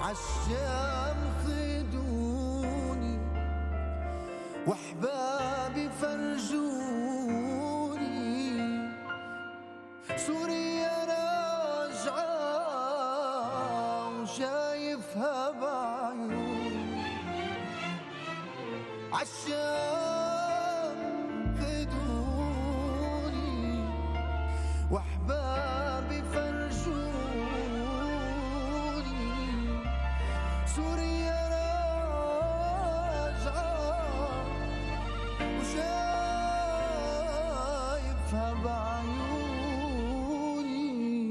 عالشام خدوني واحبابي فرجوني، سوريا راجعة وشايفها بعيوني، عالشام خدوني واحبابي فرجوني، سوريا راجعة وشايفها بعيوني،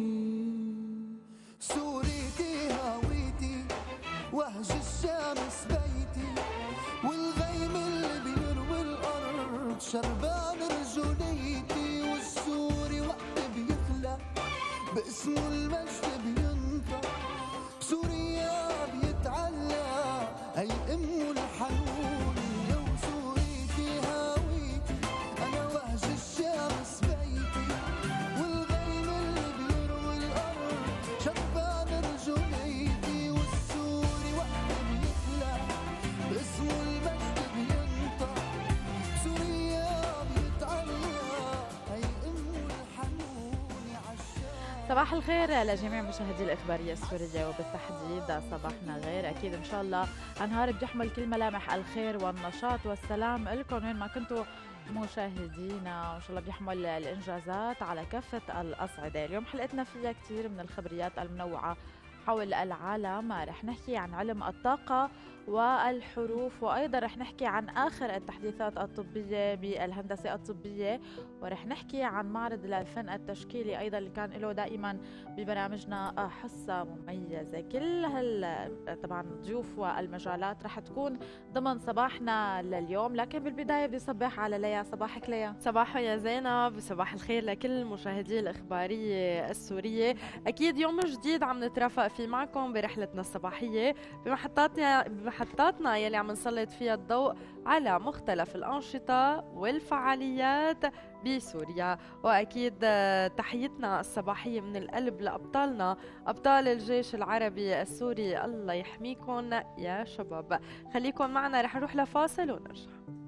سوريتي هويتي وهج الشمس بيتي، والغيم اللي بيروي الأرض شربان رجوليتي، والسوري وقت بيخلق باسمه المجد بينطق، بسوريا بيتعلق هي أمه الحنوني، وسوريتي هويتي أنا وهج الشمس بيتي، والغيم اللي بيروي الأرض شربان رجوليتي، والسوري وقت بيخلق باسمه المجد بينطق، سوريا بيتعلق هي أمه الحنوني عالشام. صباح الخير لجميع مشاهدي الإخبارية السورية، وبالتحديد صباحنا غير. أكيد إن شاء الله هنهار بيحمل كل ملامح الخير والنشاط والسلام لكم وين ما كنتوا مشاهدينا، وإن شاء الله بيحمل الإنجازات على كافة الأصعدة. اليوم حلقتنا فيها كتير من الخبريات المنوعة حول العالم. رح نحكي عن علم الطاقة والحروف، وأيضا رح نحكي عن آخر التحديثات الطبية بالهندسة الطبية، ورح نحكي عن معرض للفن التشكيلي أيضا اللي كان له دائما ببرامجنا حصة مميزة. كل طبعا الضيوف والمجالات رح تكون ضمن صباحنا لليوم، لكن بالبداية بدي صباح على ليا. صباحك ليا. صباح يا زينب، صباح الخير لكل مشاهدي الإخبارية السورية. أكيد يوم جديد عم نترافق فيه معكم برحلتنا الصباحية بمحطاتنا يلي عم نسلط فيها الضوء على مختلف الأنشطة والفعاليات بسوريا. وأكيد تحيتنا الصباحية من القلب لأبطالنا، أبطال الجيش العربي السوري، الله يحميكم يا شباب. خليكم معنا، رح نروح لفاصل ونرجع.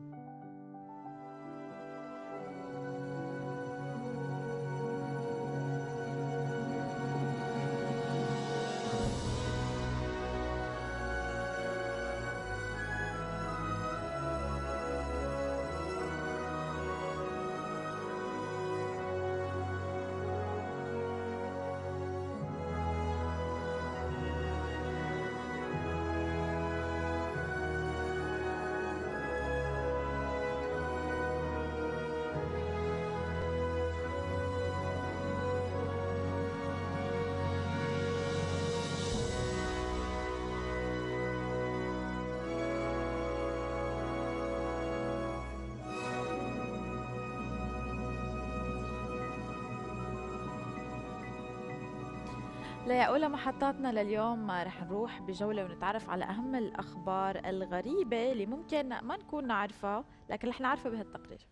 لأولى محطاتنا لليوم رح نروح بجولة ونتعرف على أهم الأخبار الغريبة اللي ممكن ما نكون نعرفها، لكن رح نعرفها بهالتقرير.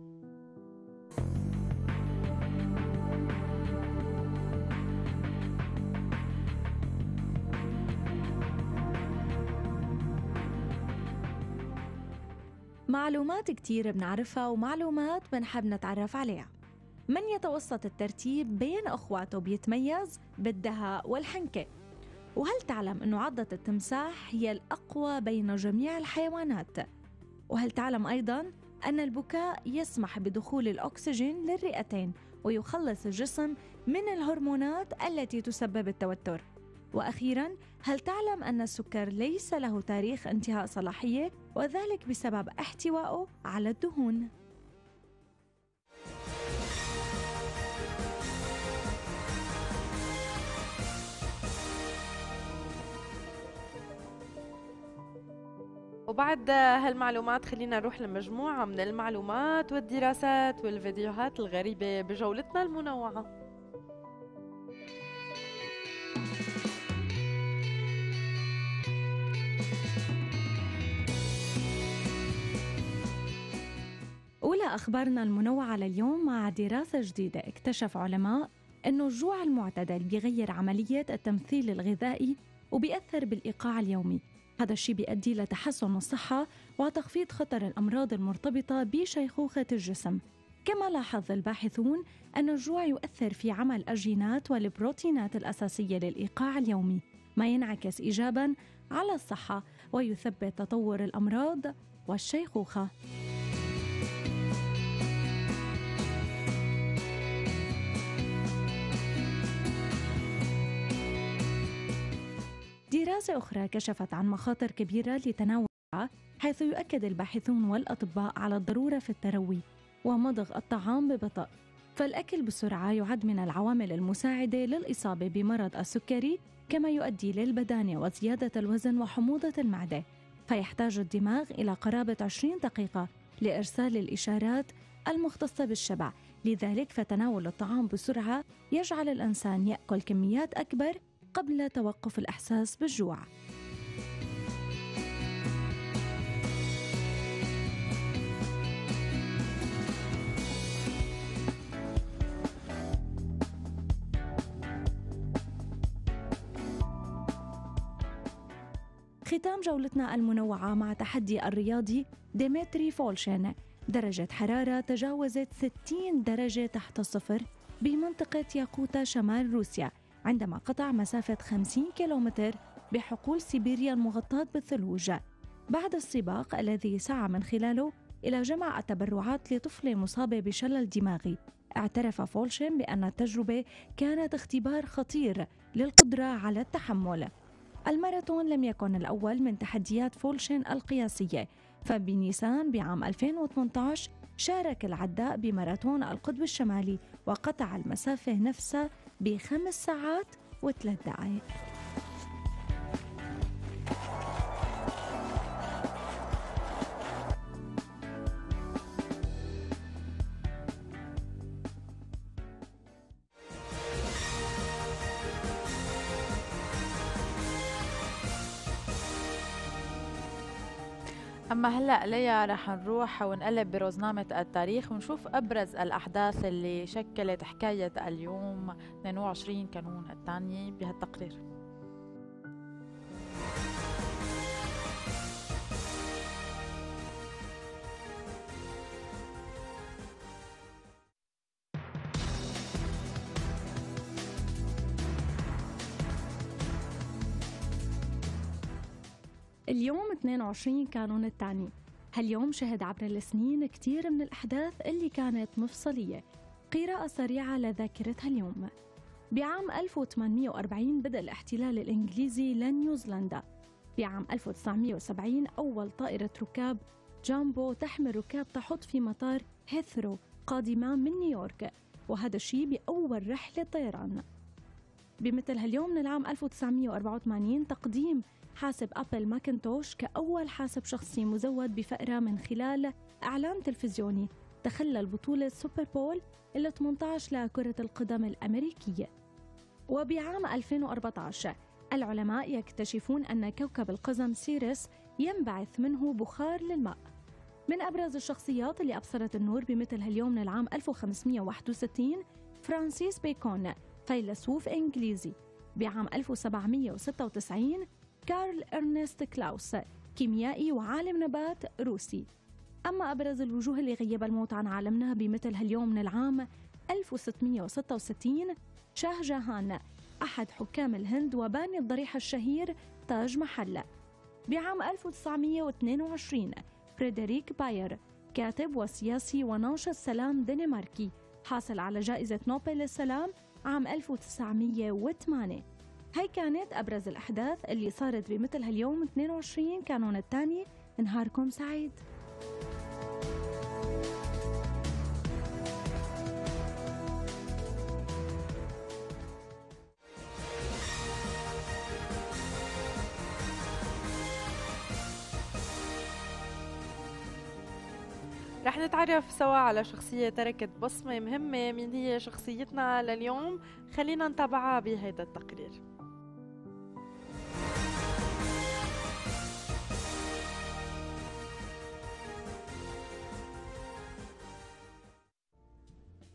معلومات كتير بنعرفها ومعلومات بنحب نتعرف عليها. من يتوسط الترتيب بين أخواته بيتميز بالدهاء والحنكة. وهل تعلم أنه عضة التمساح هي الأقوى بين جميع الحيوانات؟ وهل تعلم أيضاً أن البكاء يسمح بدخول الأكسجين للرئتين ويخلص الجسم من الهرمونات التي تسبب التوتر؟ وأخيراً، هل تعلم أن السكر ليس له تاريخ انتهاء صلاحية، وذلك بسبب احتوائه على الدهون؟ وبعد هالمعلومات خلينا نروح لمجموعة من المعلومات والدراسات والفيديوهات الغريبة بجولتنا المنوعة. أولى أخبارنا المنوعة لليوم مع دراسة جديدة. اكتشف علماء أنه الجوع المعتدل بيغير عملية التمثيل الغذائي وبيأثر بالإيقاع اليومي. هذا الشيء بيؤدي لتحسن الصحة وتخفيض خطر الأمراض المرتبطة بشيخوخة الجسم. كما لاحظ الباحثون أن الجوع يؤثر في عمل الجينات والبروتينات الأساسية للإيقاع اليومي، ما ينعكس إيجاباً على الصحة ويثبت تطور الأمراض والشيخوخة. دراسة أخرى كشفت عن مخاطر كبيرة لتناول الجوع، حيث يؤكد الباحثون والأطباء على الضرورة في التروي ومضغ الطعام ببطء. فالأكل بسرعة يعد من العوامل المساعدة للإصابة بمرض السكري، كما يؤدي للبدانة وزيادة الوزن وحموضة المعدة. فيحتاج الدماغ إلى قرابة 20 دقيقة لإرسال الإشارات المختصة بالشبع. لذلك فتناول الطعام بسرعة يجعل الإنسان يأكل كميات أكبر قبل توقف الإحساس بالجوع. ختام جولتنا المنوعة مع تحدي الرياضي ديمتري فولشين. درجة حرارة تجاوزت 60 درجة تحت الصفر بمنطقة ياقوتا شمال روسيا، عندما قطع مسافة 50 كيلومتر بحقول سيبيريا المغطاة بالثلوج. بعد السباق الذي سعى من خلاله إلى جمع التبرعات لطفلة مصابة بشلل دماغي، اعترف فولشين بأن التجربة كانت اختبار خطير للقدرة على التحمل. الماراثون لم يكن الأول من تحديات فولشين القياسية، فبنيسان بعام 2018 شارك العداء بماراثون القطب الشمالي وقطع المسافة نفسها ب5 ساعات و3 دقائق. أما هلأ ليا رح نروح ونقلب برزنامة التاريخ ونشوف أبرز الأحداث اللي شكلت حكاية اليوم 22 كانون الثاني بهالتقرير. اليوم 22 كانون الثاني. هاليوم شهد عبر السنين كتير من الأحداث اللي كانت مفصلية. قراءة سريعة لذاكرة هاليوم. بعام 1840 بدأ الاحتلال الإنجليزي لنيوزيلندا. بعام 1970 أول طائرة ركاب جامبو تحمل ركاب تحط في مطار هيثرو قادمة من نيويورك، وهذا الشيء بأول رحلة طيران. بمثل هاليوم من العام 1984 تقديم حاسب أبل ماكنتوش كأول حاسب شخصي مزود بفأرة من خلال إعلان تلفزيوني تخلل بطولة سوبر بول ال 18 لكرة القدم الأمريكية. وبعام 2014 العلماء يكتشفون أن كوكب القزم سيريس ينبعث منه بخار للماء. من أبرز الشخصيات اللي أبصرت النور بمثل هاليوم من العام 1561 فرانسيس بيكون فيلسوف إنجليزي. بعام 1796 كارل إرنست كلاوس كيميائي وعالم نبات روسي. أما أبرز الوجوه اللي غيب الموت عن عالمنا بمثل هاليوم من العام 1666 شاه جهان أحد حكام الهند وباني الضريح الشهير تاج محل. بعام 1922 فريدريك باير كاتب وسياسي وناشط سلام دنماركي حاصل على جائزة نوبل للسلام عام 1908. هاي كانت أبرز الأحداث اللي صارت بمثل هاليوم 22 كانون الثاني. نهاركم سعيد. رح نتعرف سوا على شخصية تركت بصمة مهمة. مين هي شخصيتنا لليوم؟ خلينا نتابعها بهذا التقرير.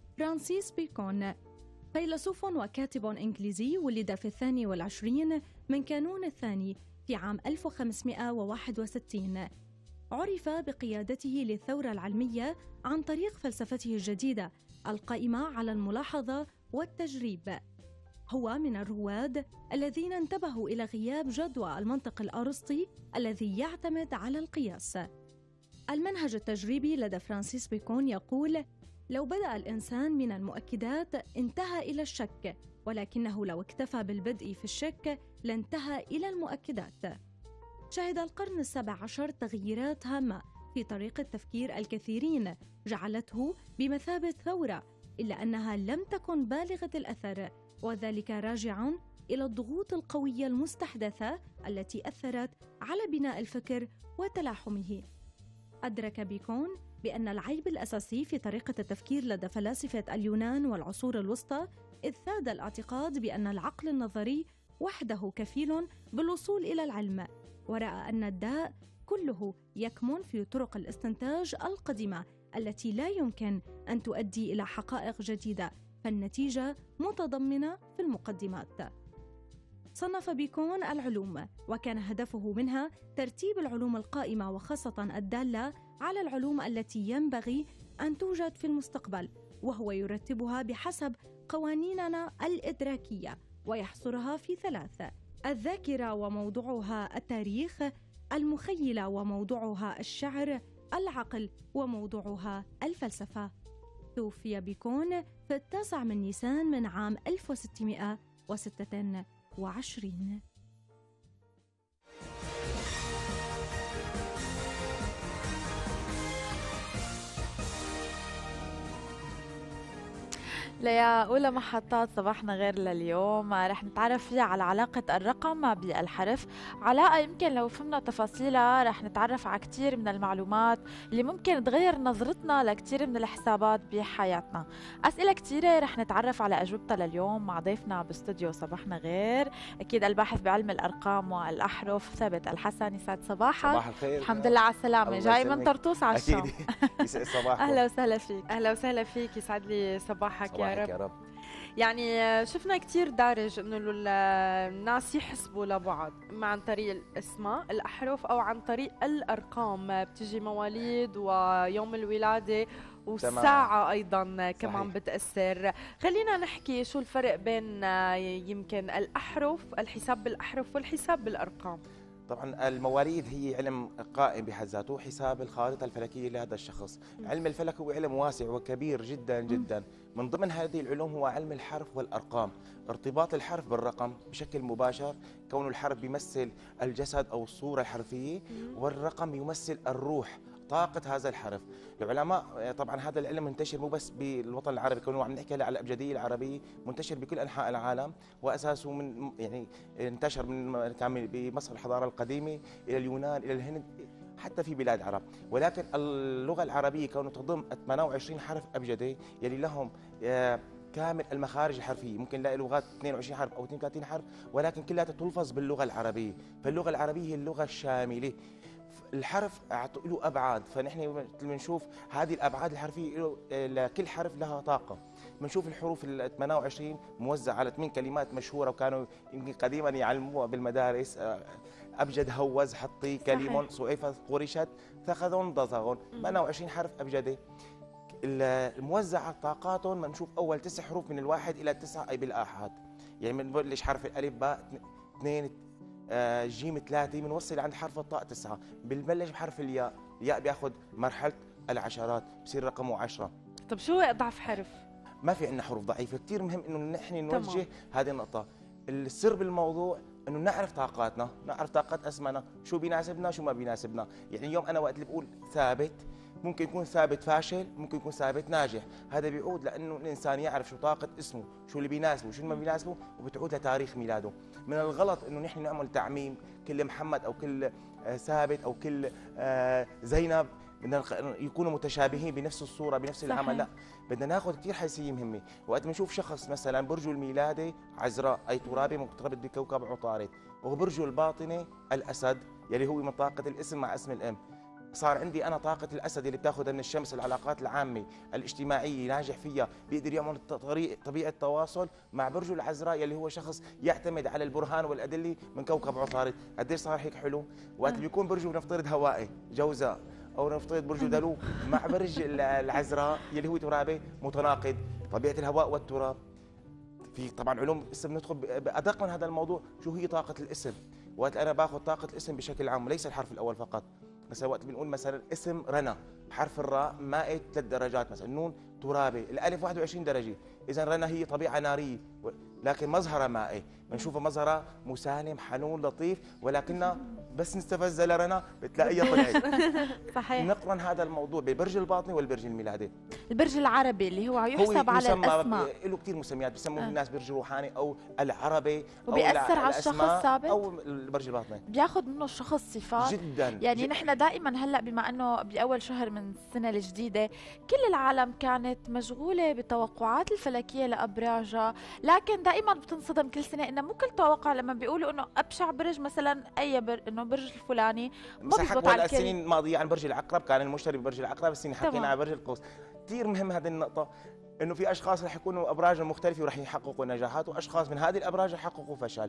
فرانسيس بيكون فيلسوف وكاتب إنجليزي ولد في 22 من كانون الثاني في عام 1561. عرف بقيادته للثورة العلمية عن طريق فلسفته الجديدة القائمة على الملاحظة والتجريب. هو من الرواد الذين انتبهوا إلى غياب جدوى المنطق الأرسطي الذي يعتمد على القياس. المنهج التجريبي لدى فرانسيس بيكون يقول: لو بدأ الإنسان من المؤكدات انتهى إلى الشك، ولكنه لو اكتفى بالبدء في الشك لانتهى إلى المؤكدات. شهد القرن ال17 تغييرات هامة في طريقة تفكير الكثيرين جعلته بمثابة ثورة، إلا أنها لم تكن بالغة الأثر، وذلك راجع إلى الضغوط القوية المستحدثة التي أثرت على بناء الفكر وتلاحمه. أدرك بيكون بأن العيب الأساسي في طريقة التفكير لدى فلاسفة اليونان والعصور الوسطى إذ ثاد الاعتقاد بأن العقل النظري وحده كفيل بالوصول إلى العلم، ورأى أن الداء كله يكمن في طرق الاستنتاج القديمة التي لا يمكن أن تؤدي إلى حقائق جديدة، فالنتيجة متضمنة في المقدمات. صنف بيكون العلوم، وكان هدفه منها ترتيب العلوم القائمة وخاصة الدالة على العلوم التي ينبغي أن توجد في المستقبل، وهو يرتبها بحسب قوانيننا الإدراكية ويحصرها في 3: الذاكرة وموضوعها التاريخ، المخيلة وموضوعها الشعر، العقل وموضوعها الفلسفة. توفي بيكون في 9 من نيسان من عام 1626. ليا أولى محطات صباحنا غير لليوم رح نتعرف فيها على علاقة الرقم بالحرف. علاقة يمكن لو فهمنا تفاصيلها رح نتعرف على كتير من المعلومات اللي ممكن تغير نظرتنا لكتير من الحسابات بحياتنا. أسئلة كتيرة رح نتعرف على أجوبتها لليوم مع ضيفنا باستوديو صباحنا غير، أكيد الباحث بعلم الأرقام والأحرف ثابت الحسن. يسعد صباحك. صباح الخير. الحمد لله على السلامة. جاي من طرطوس على الشام. أكيد. يسعد صباحك. أهلا وسهلا فيك. اهلا وسهلا فيك، يسعد لي صباحك يا رب. يا رب. يعني شفنا كتير دارج انه الناس يحسبوا لبعض عن طريق الاسماء الاحرف او عن طريق الارقام، بتجي مواليد ويوم الولاده والساعة أيضاً كمان صحيح. بتأثر. خلينا نحكي شو الفرق بين يمكن الأحرف، الحساب بالأحرف والحساب بالأرقام. طبعا المواليد هي علم قائم بحد ذاته، حساب الخارطة الفلكية لهذا الشخص. علم الفلك هو علم واسع وكبير جدا جدا. من ضمن هذه العلوم هو علم الحرف والأرقام. ارتباط الحرف بالرقم بشكل مباشر، كون الحرف بيمثل الجسد أو الصورة الحرفية، والرقم يمثل الروح، طاقة هذا الحرف. العلماء طبعا هذا العلم منتشر مو بس بالوطن العربي، كونه عم نحكي على الأبجدية العربية، منتشر بكل أنحاء العالم، وأساسه من يعني انتشر من كان بمصر الحضارة القديمة إلى اليونان إلى الهند حتى في بلاد عرب. ولكن اللغة العربية كونه تضم 28 حرف أبجدي يلي لهم كامل المخارج الحرفية، ممكن نلاقي لغات 22 حرف أو 32 حرف، ولكن كلها تلفظ باللغة العربية. فاللغة العربية هي اللغة الشاملة. الحرف له أبعاد، فنحن بنشوف هذه الأبعاد الحرفية لكل حرف لها طاقة. بنشوف الحروف ال 28 موزعة على 8 كلمات مشهورة، وكانوا يمكن قديما يعلموها بالمدارس: أبجد، هوز، حطي، كلم، صعيفة، قرشت، ثخذ، ضزغ. 28 حرف أبجدي الموزعة طاقاتهم. بنشوف أول 9 حروف من الواحد إلى 9 أي بالآحاد، يعني بنبلش حرف الألف، باء، 2، جيم، 3، بنوصل عند حرف الطاء 9. بنبلش بحرف الياء، الياء بياخذ مرحلة العشرات، بصير رقمه 10. طب شو أضعف حرف؟ ما في عندنا حروف ضعيفة، كثير مهم إنه نحن نوجه هذه النقطة. السر بالموضوع إنه نعرف طاقاتنا، نعرف طاقات أسمائنا، شو بيناسبنا شو ما بيناسبنا. يعني اليوم أنا وقت اللي بقول ثابت، ممكن يكون ثابت فاشل، ممكن يكون ثابت ناجح. هذا بيعود لأنه الإنسان يعرف شو طاقة اسمه، شو اللي بيناسبه شو اللي ما بيناسبه، وبتعود لتاريخ ميلاده. من الغلط إنه نحن نعمل تعميم، كل محمد أو كل ثابت أو كل زينب بدنا يكونوا متشابهين بنفس الصورة بنفس العمل. لا، بدنا ناخذ كثير حيثية مهمة. وقت بنشوف شخص مثلا برجه الميلادي عذراء أي ترابي مرتبط بكوكب عطارد، وبرجه الباطني الأسد يلي هو من طاقة الاسم مع اسم الأم، صار عندي انا طاقه الاسد اللي بتاخذها من الشمس، العلاقات العامه الاجتماعيه ناجح فيها، بيقدر يعمل طبيعه تواصل مع برجه العذراء اللي هو شخص يعتمد على البرهان والادله من كوكب عطارد. قديش صار هيك حلو وقت بيكون برجه نفترض هوائي جوزاء، او نفترض برجه دلو مع برج العذراء اللي هو ترابي متناقض، طبيعه الهواء والتراب. في طبعا علوم اسم ندخل بادق من هذا الموضوع، شو هي طاقه الاسم. وقت انا باخذ طاقه الاسم بشكل عام وليس الحرف الاول فقط. مثلا وقت بنقول مثلا اسم رنا، حرف الراء مائي 3 درجات، مثلا النون ترابي، الالف 21 درجه، اذا رنا هي طبيعه ناريه لكن مظهرها مائي، بنشوفها مظهرها مسالم حنون لطيف، ولكنها بس نستفز لرنا بتلاقيها طلعت. صحيح. نقرن هذا الموضوع بالبرج الباطني والبرج الميلادي. البرج العربي اللي هو يحسب على الاسماء، له كثير مسميات، بسموه الناس برج روحاني او العربي، وبيأثر على الشخص ثابت او البرج الباطني، بياخذ منه الشخص صفات جدا. يعني نحن دائما هلا بما انه باول شهر من السنه الجديده كل العالم كانت مشغوله بالتوقعات الفلكيه لابراجها، لكن دائما بتنصدم كل سنه انه مو كل توقع لما بيقولوا انه ابشع برج مثلا انه برج الفلاني ما بيزبط على الكل. السنين الماضيه عن برج العقرب كان المشتري ببرج العقرب، السنه حكينا عن برج القوس. كثير مهم هذه النقطه، انه في اشخاص رح يكونوا ابراجهم مختلفه ورح يحققوا نجاحات، واشخاص من هذه الابراج رح يحققوا فشل.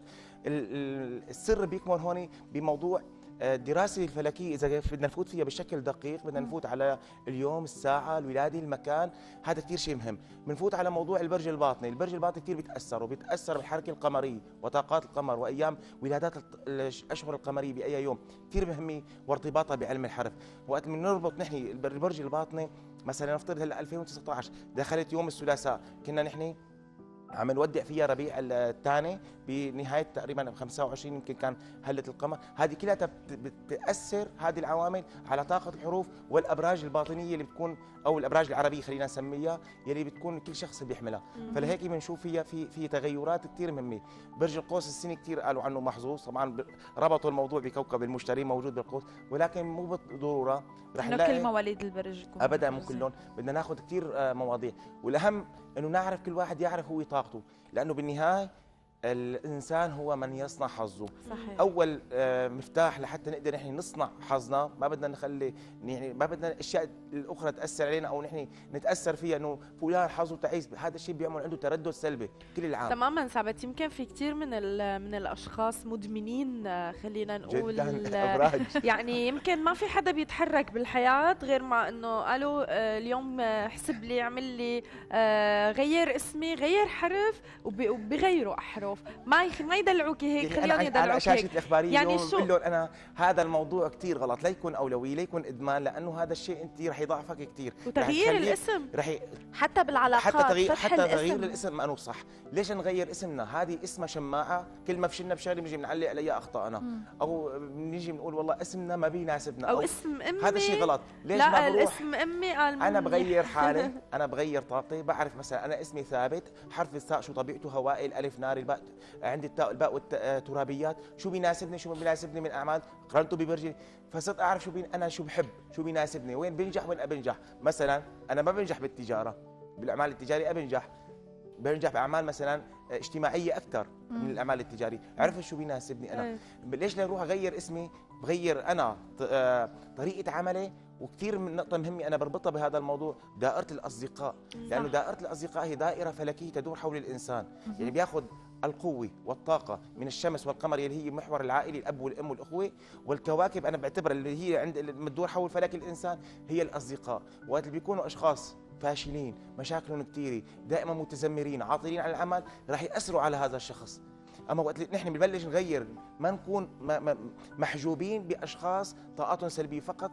السر بيكمن هون بموضوع الدراسه الفلكيه، اذا بدنا نفوت فيها بشكل دقيق بدنا نفوت على اليوم، الساعه، الولاده، المكان، هذا كثير شيء مهم. بنفوت على موضوع البرج الباطني، البرج الباطني كثير بيتاثر بالحركه القمريه وطاقات القمر وايام ولادات الاشهر القمريه باي يوم، كثير مهمه وارتباطها بعلم الحرف. وقت بنربط نحن البرج الباطني مثلا نفترض هلا 2019 دخلت يوم الثلاثاء، كنا نحن عم نودع فيها ربيع الثاني بنهايه تقريبا 25 يمكن كان هله القمر، هذه كلها بتاثر هذه العوامل على طاقه الحروف والابراج الباطنيه اللي بتكون، او الابراج العربيه خلينا نسميها، يلي بتكون كل شخص بيحملها. فلهيك بنشوف فيها في تغيرات كثير مهمه. برج القوس السنه كثير قالوا عنه محظوظ، طبعا ربطوا الموضوع بكوكب المشتري موجود بالقوس، ولكن مو بالضروره رح نلاقي كل مواليد البرج ابدا مو كلهم. بدنا ناخذ كثير مواضيع، والاهم انه نعرف كل واحد يعرف هو طاقته، لانه بالنهايه الانسان هو من يصنع حظه. صحيح. اول مفتاح لحتى نقدر نحن نصنع حظنا، ما بدنا نخلي يعني ما بدنا الاشياء الاخرى تاثر علينا او نحن نتاثر فيها، انه فلان حظه تعيس، هذا الشيء بيعمل عنده تردد سلبي كل العام. تماما ثابت. يمكن في كثير من الاشخاص مدمنين، خلينا نقول جدا يعني يمكن ما في حدا بيتحرك بالحياه غير مع انه قالوا اليوم حسب لي، اعمل لي غير اسمي، غير حرف، وبغيروا احرف، ما يدلعوك هيك، خليهم يدلعوك على شاشه الاخباريه يعني اليوم بقول لهم انا هذا الموضوع كثير غلط، لا يكون اولويه، لا يكون ادمان، لانه هذا الشيء انت رح يضعفك كثير. وتغيير الاسم حتى بالعلاقات، حتى تغيير الاسم ما صح. ليش نغير اسمنا؟ هذه اسمها شماعه، كل ما فشلنا بشغله بنجي بنعلق عليها اخطائنا، او بنيجي بنقول والله اسمنا ما بيناسبنا، او اسم امي، هذا الشيء غلط. ليش لا ما بروح الاسم امي قال انا بغير حالي، انا بغير طاقتي، بعرف مثلا انا اسمي ثابت، حرف الثاء شو طبيعته هوائي، الالف ناري، الباء عندي التاء الباء والترابيات، شو بيناسبني شو ما بيناسبني من اعمال، قرنته ببرجي، فصرت اعرف انا شو بحب، شو بيناسبني، وين بنجح وين بنجح. مثلا انا ما بنجح بالتجاره، بالاعمال التجاريه بنجح باعمال مثلا اجتماعيه اكثر من الاعمال التجاريه، عرفت شو بيناسبني انا. ليش لا اروح اغير اسمي، بغير انا طريقه عملي. وكثير من نقطة مهمة أنا بربطها بهذا الموضوع، دائرة الأصدقاء، لأنه دائرة الأصدقاء هي دائرة فلكية تدور حول الإنسان، يعني بياخذ القوة والطاقة من الشمس والقمر اللي هي محور العائلة، الأب والأم والأخوة، والكواكب أنا بعتبرها اللي هي عند بتدور حول فلك الإنسان هي الأصدقاء. وقت اللي بيكونوا أشخاص فاشلين، مشاكلهم كثيرة، دائما متذمرين، عاطلين عن العمل، راح يأثروا على هذا الشخص. اما وقت اللي نحن بنبلش نغير، ما نكون محجوبين باشخاص طاقاتهم سلبيه فقط،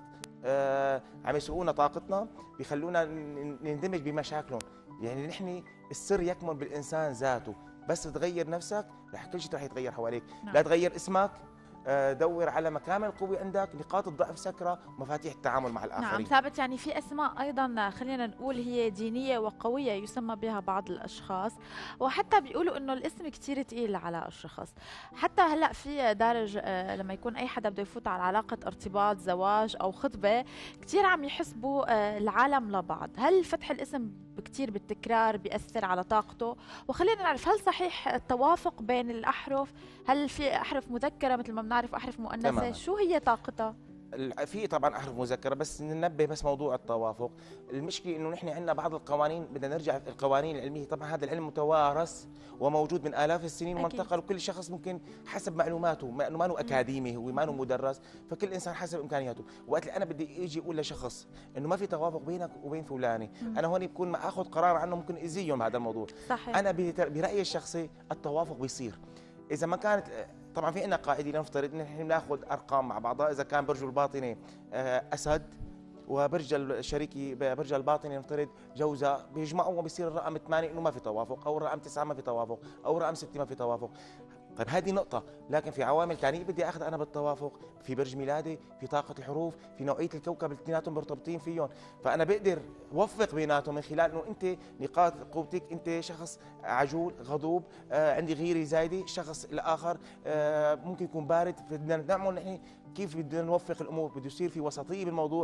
عم يسرقونا طاقتنا، بيخلونا نندمج بمشاكلهم. يعني نحن السر يكمن بالانسان ذاته، بس تغير نفسك رح كل شيء رح يتغير حواليك. لا تغير اسمك، دور على مكامن القوة عندك، نقاط الضعف سكرة، مفاتيح التعامل مع الآخرين. نعم ثابت. يعني في أسماء أيضا خلينا نقول هي دينية وقوية يسمى بها بعض الأشخاص، وحتى بيقولوا إنه الاسم كتير تقيل على الشخص. حتى هلأ في دارج لما يكون أي حدا بده يفوت على علاقة ارتباط، زواج أو خطبة، كتير عم يحسبوا العالم لبعض. هل فتح الاسم كتير بالتكرار بيأثر على طاقته؟ وخلينا نعرف هل صحيح التوافق بين الأحرف؟ هل في أحرف مذكرة مثل ما بنعرف أحرف مؤنثة؟ شو هي طاقتها؟ في طبعا احرف مذكره، بس ننبه بس موضوع التوافق. المشكله انه نحن عندنا بعض القوانين، بدنا نرجع القوانين العلميه. طبعا هذا العلم متوارث وموجود من الاف السنين وانتقل، وكل شخص ممكن حسب معلوماته، ما انه ما انه اكاديمي، هو ما انه مدرس، فكل انسان حسب امكانياته. وقت اللي انا بدي اجي اقول لشخص انه ما في توافق بينك وبين فلاني، انا هون بكون ما اخذ قرار عنه ممكن اذيهم بهذا الموضوع. صحيح. انا برايي الشخصي التوافق بيصير اذا ما كانت. طبعا في عندنا قاعده، لنفترض ان احنا بناخذ ارقام مع بعضها، اذا كان برج الباطني اسد وبرج الشريكي برج الباطني نفترض جوزاء، بيجمعوا وبيصير الرقم 8 انه ما في توافق، او الرقم 9 ما في توافق، او الرقم 6 ما في توافق. طيب هذه نقطة، لكن في عوامل ثانية بدي اخذ انا بالتوافق، في برج ميلادي، في طاقة الحروف، في نوعية الكوكب الاثنيناتهم مرتبطين فيهم، فأنا بقدر وفق بيناتهم من خلال انه انت نقاط قوتك، انت شخص عجول غضوب، عندي غيرة زايدة، شخص الآخر ممكن يكون بارد، بدنا نعمل نحن كيف بدنا نوفق الامور، بده يصير في وسطية بالموضوع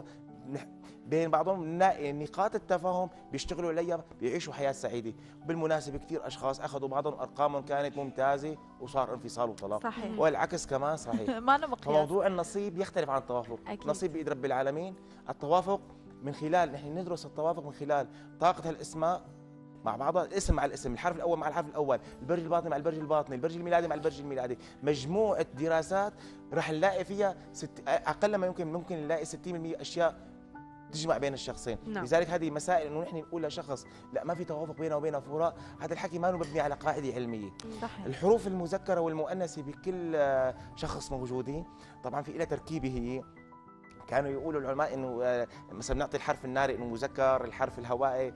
بين بعضهم، نلاقي نقاط التفاهم بيشتغلوا عليها بيعيشوا حياة سعيدة. بالمناسبة كثير أشخاص أخذوا بعضهم أرقامهم كانت ممتازة وصار انفصال وطلاق، صحيح. والعكس كمان صحيح. ما له مقياس. فموضوع النصيب يختلف عن التوافق. أكيد. نصيب بإيد رب العالمين. التوافق من خلال نحن ندرس التوافق من خلال طاقة الأسماء مع بعضها، الاسم مع الاسم، الحرف الاول مع الحرف الاول، البرج الباطني مع البرج الباطني، البرج الميلادي مع البرج الميلادي، مجموعه دراسات رح نلاقي فيها اقل ما ممكن نلاقي 60% اشياء تجمع بين الشخصين. نعم. لذلك هذه مسائل انه نحن نقول لشخص لا ما في توافق بينه وبين فراء، هذا الحكي ما مبني على قاعده علميه. صحيح. الحروف المذكره والمؤنثه بكل شخص موجودين، طبعا في لها تركيبه هي. كانوا يقولوا العلماء انه مثلا نعطي الحرف الناري انه مذكر، الحرف الهوائي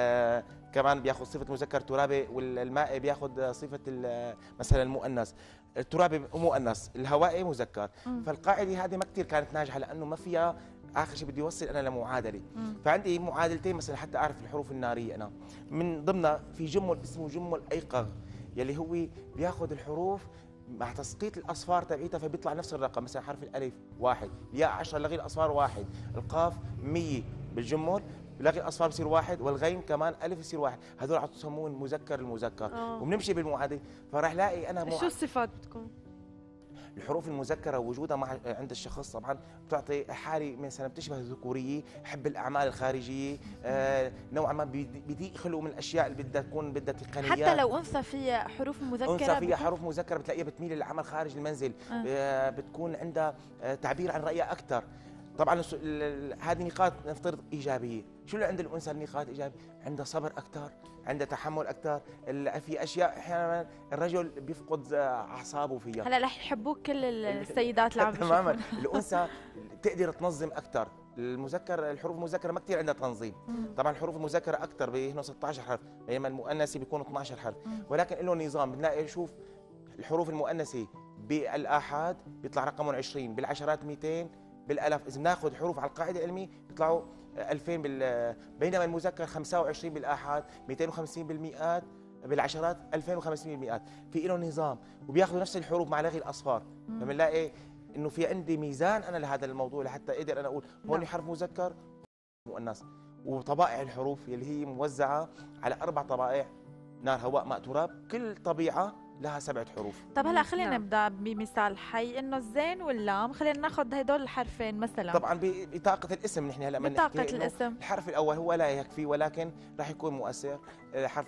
كمان بياخذ صفه مذكر ترابي، والمائي بياخذ صفه مثلا المؤنث. الترابي مؤنث، الهوائي مذكر. فالقاعده هذه ما كثير كانت ناجحه لانه ما فيها اخر شيء بدي اوصل انا لمعادله. فعندي معادلتين مثلا حتى اعرف الحروف الناريه. انا من ضمنها في جمل اسمه جمل ايقظ، يلي هو بياخذ الحروف مع تسقيط الاصفار تبعيتها فبيطلع نفس الرقم. مثلا حرف الالف 1، الياء 10 لغي الاصفار 1، القاف 100 بالجمل لغي الاصفار بصير 1، والغين كمان الف بصير 1. هذول عم تسمون مذكر المذكر. وبنمشي بالمعادله، فراح لاقي انا شو الصفات بتكون؟ الحروف المذكره وجودها عند الشخص طبعا بتعطي حالي مثلا بتشبه الذكوريه، حب الاعمال الخارجيه، نوعا ما بيضيق خلقه من الاشياء اللي بدها تقنيات. حتى لو انثى فيها حروف مذكره، انثى فيها حروف مذكره بتلاقيها بتميل للعمل خارج المنزل، بتكون عندها تعبير عن رايها اكثر. طبعا هذه نقاط نفترض ايجابيه. شو اللي عند الانثى النقاط ايجابيه؟ عندها صبر اكثر، عندها تحمل اكثر. في اشياء احيانا الرجل بيفقد اعصابه فيها. هلا رح يحبوك كل السيدات اللي عم تماما. الانثى بتقدر تنظم اكثر. المذكر الحروف المذكره ما كثير عندها تنظيم. طبعا الحروف المذكره اكثر هنا 16 حرف، بينما المؤنثه بيكونوا 12 حرف، ولكن له نظام. بنلاقي شوف الحروف المؤنثه بالآحاد بيطلع رقمهم 20، بالعشرات 200، بالالاف. اذا بناخذ حروف على القاعده العلميه بيطلعوا 2000 بينما المذكر 25 بالآحاد، 250 بالمئات، بالعشرات 2500 بالمئات. في له نظام، وبياخذوا نفس الحروف مع لغي الاصفار. فبنلاقي انه في عندي ميزان انا لهذا الموضوع لحتى اقدر انا اقول هون حرف مذكر مؤنث. وطبائع الحروف اللي هي موزعه على 4 طبائع: نار هواء ماء تراب. كل طبيعه لها 7 حروف. طب هلا خلينا نبدا بمثال حي، انه الزين واللام، خلينا ناخذ هدول الحرفين مثلا. طبعا بطاقه الاسم نحن هلا بطاقه الاسم الحرف الاول هو لا يكفي ولكن راح يكون مؤثر. حرف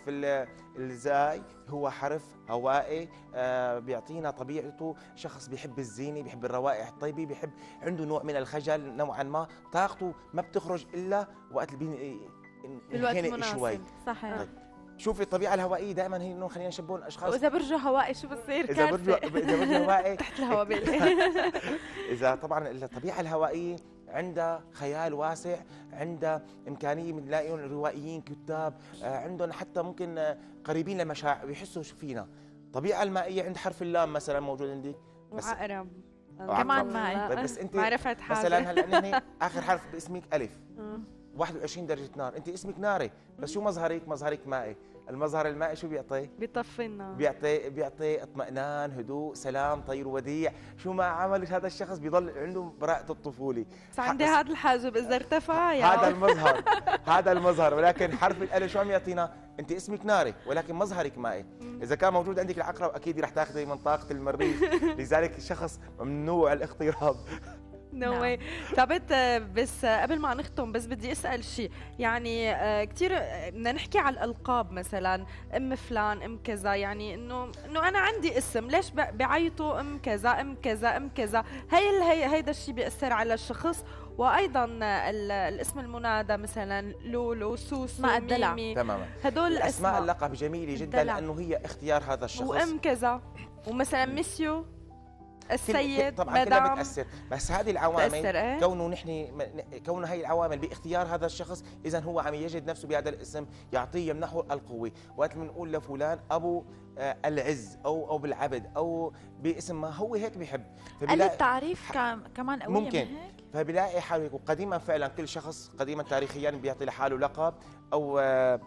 الزاي هو حرف هوائي، بيعطينا طبيعته شخص بيحب الزينه، بيحب الروائح الطيبه، بيحب عنده نوع من الخجل نوعا ما، طاقته ما بتخرج الا وقت بالوقت المناسب. صحيح. طيب. شوفي الطبيعه الهوائيه دائما هي انه خلينا نشبهون اشخاص. واذا برجه هوائي شو بتصير؟ اذا برجه هوائي تحت الهواء اذا طبعا الطبيعه الهوائيه عندها خيال واسع، عندها امكانيه بنلاقيهم روائيين كتاب، عندهم حتى ممكن قريبين للمشاعر بيحسوا فينا. الطبيعه المائيه عند حرف اللام مثلا موجود عندك، وعقرب كمان معي. بس انت معرفة حاجه مثلا هلا نحن اخر حرف باسمك الف، 21 درجة نار، أنت اسمك ناري، بس شو مظهرك؟ مظهرك مائي. المظهر المائي شو بيعطي؟ بيطفي النار، بيعطي اطمئنان، هدوء، سلام، طير وديع. شو ما عمل هذا الشخص بيضل عنده براءة الطفولة. بس عندي هذا الحاجب إذا ارتفع هذا المظهر هذا المظهر. ولكن حرف الألف شو عم يعطينا؟ أنت اسمك ناري ولكن مظهرك مائي. إذا كان موجود عندك العقرب أكيد رح تاخذي من طاقة المريخ، لذلك الشخص ممنوع الاغتراب نو واي. ثابت، بس قبل ما نختم بس بدي اسال شيء، يعني كثير بدنا نحكي على الالقاب، مثلا ام فلان، ام كذا، يعني انه انا عندي اسم، ليش بعيطوا ام كذا ام كذا ام كذا؟ هيدا الشيء بياثر على الشخص. وايضا الاسم المنادى مثلا لولو، سوسو، ما الدلع. ميمي، تماما. هدول اسماء اللقب جميله جدا الدلع. لانه هي اختيار هذا الشخص. وام كذا، ومثلا مسيو، السيد، طبعا كلها مدام، بتاثر، بس هذه العوامل بتأثر، إيه؟ كونه هي العوامل باختيار هذا الشخص، اذا هو عم يجد نفسه بهذا الاسم يعطيه يمنحه القوه. وقت بنقول لفلان ابو العز او بالعبد او باسم ما هو هيك بيحب، التعريف كمان قوية ممكن من هيك. فبيلاقي حاله يكون قديما فعلا كل شخص قديما تاريخيا بيعطي لحاله لقب او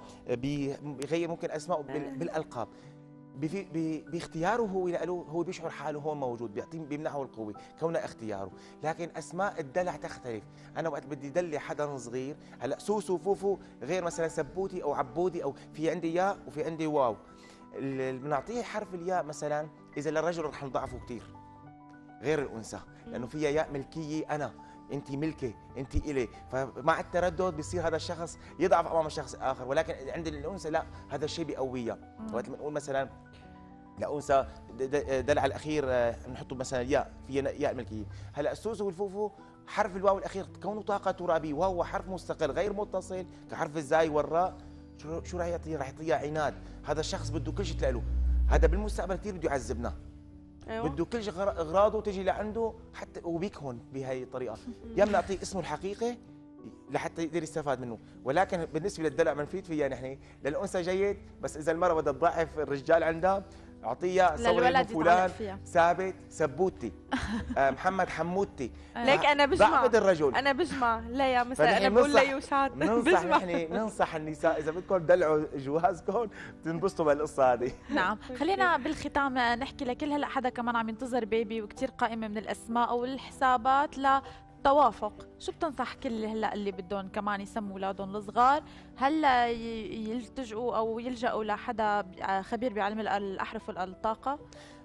بيغير ممكن اسماء بالالقاب. باختياره هو له هو بيشعر حاله هون موجود، بيمنحه القوه كونه اختياره. لكن اسماء الدلع تختلف. انا وقت بدي دلع حدا صغير، هلا سوسو فوفو غير مثلا سبوتي او عبودي، او في عندي ياء وفي عندي واو. بنعطيه حرف الياء مثلا اذا للرجل رح نضعفه كثير غير الانثى، لانه فيها ياء ملكيه، انا انت ملكي، انت الي، فمع التردد بيصير هذا الشخص يضعف امام الشخص الاخر. ولكن عند الانثى لا، هذا الشيء بيقويها. وقت بنقول مثلا لانثى دلع الاخير نحطه مثلا ياء، في ياء ملكيه. هلا السوسو والفوفو حرف الواو الاخير كونه طاقه ترابيه، وهو حرف مستقل غير متصل كحرف الزاي والراء، شو راح يعطيه؟ راح يعطيها عناد. هذا الشخص بده كل شيء له، هذا بالمستقبل كثير بده يعذبنا. أيوة. بده كل شيء اغراضه تجي لعنده حتى وبيكهن بهي الطريقه. يا بنعطيه اسمه الحقيقي لحتى يقدر يستفاد منه. ولكن بالنسبه للدلع بنفيد فيها نحن، للانثى جيد، بس اذا المراه بدها تضعف الرجال عندها اعطيها صوري فلان ثابت سبوتي محمد حموتي. ليك انا بجمع، ضعفت الرجل، انا بجمع ليا مثلا، انا بقول ليوشات ننصح النساء اذا بدكم تدلعوا جوازكم تنبسطوا بالقصه هذه. نعم. خلينا بالختام نحكي لكل هلا حدا كمان عم ينتظر بيبي وكثير قائمه من الاسماء او الحسابات توافق، شو بتنصح كل هلا اللي بدهم كمان يسموا اولادهم الصغار؟ هل يلتجئوا او يلجأوا لحدا خبير بعلم الاحرف والطاقه؟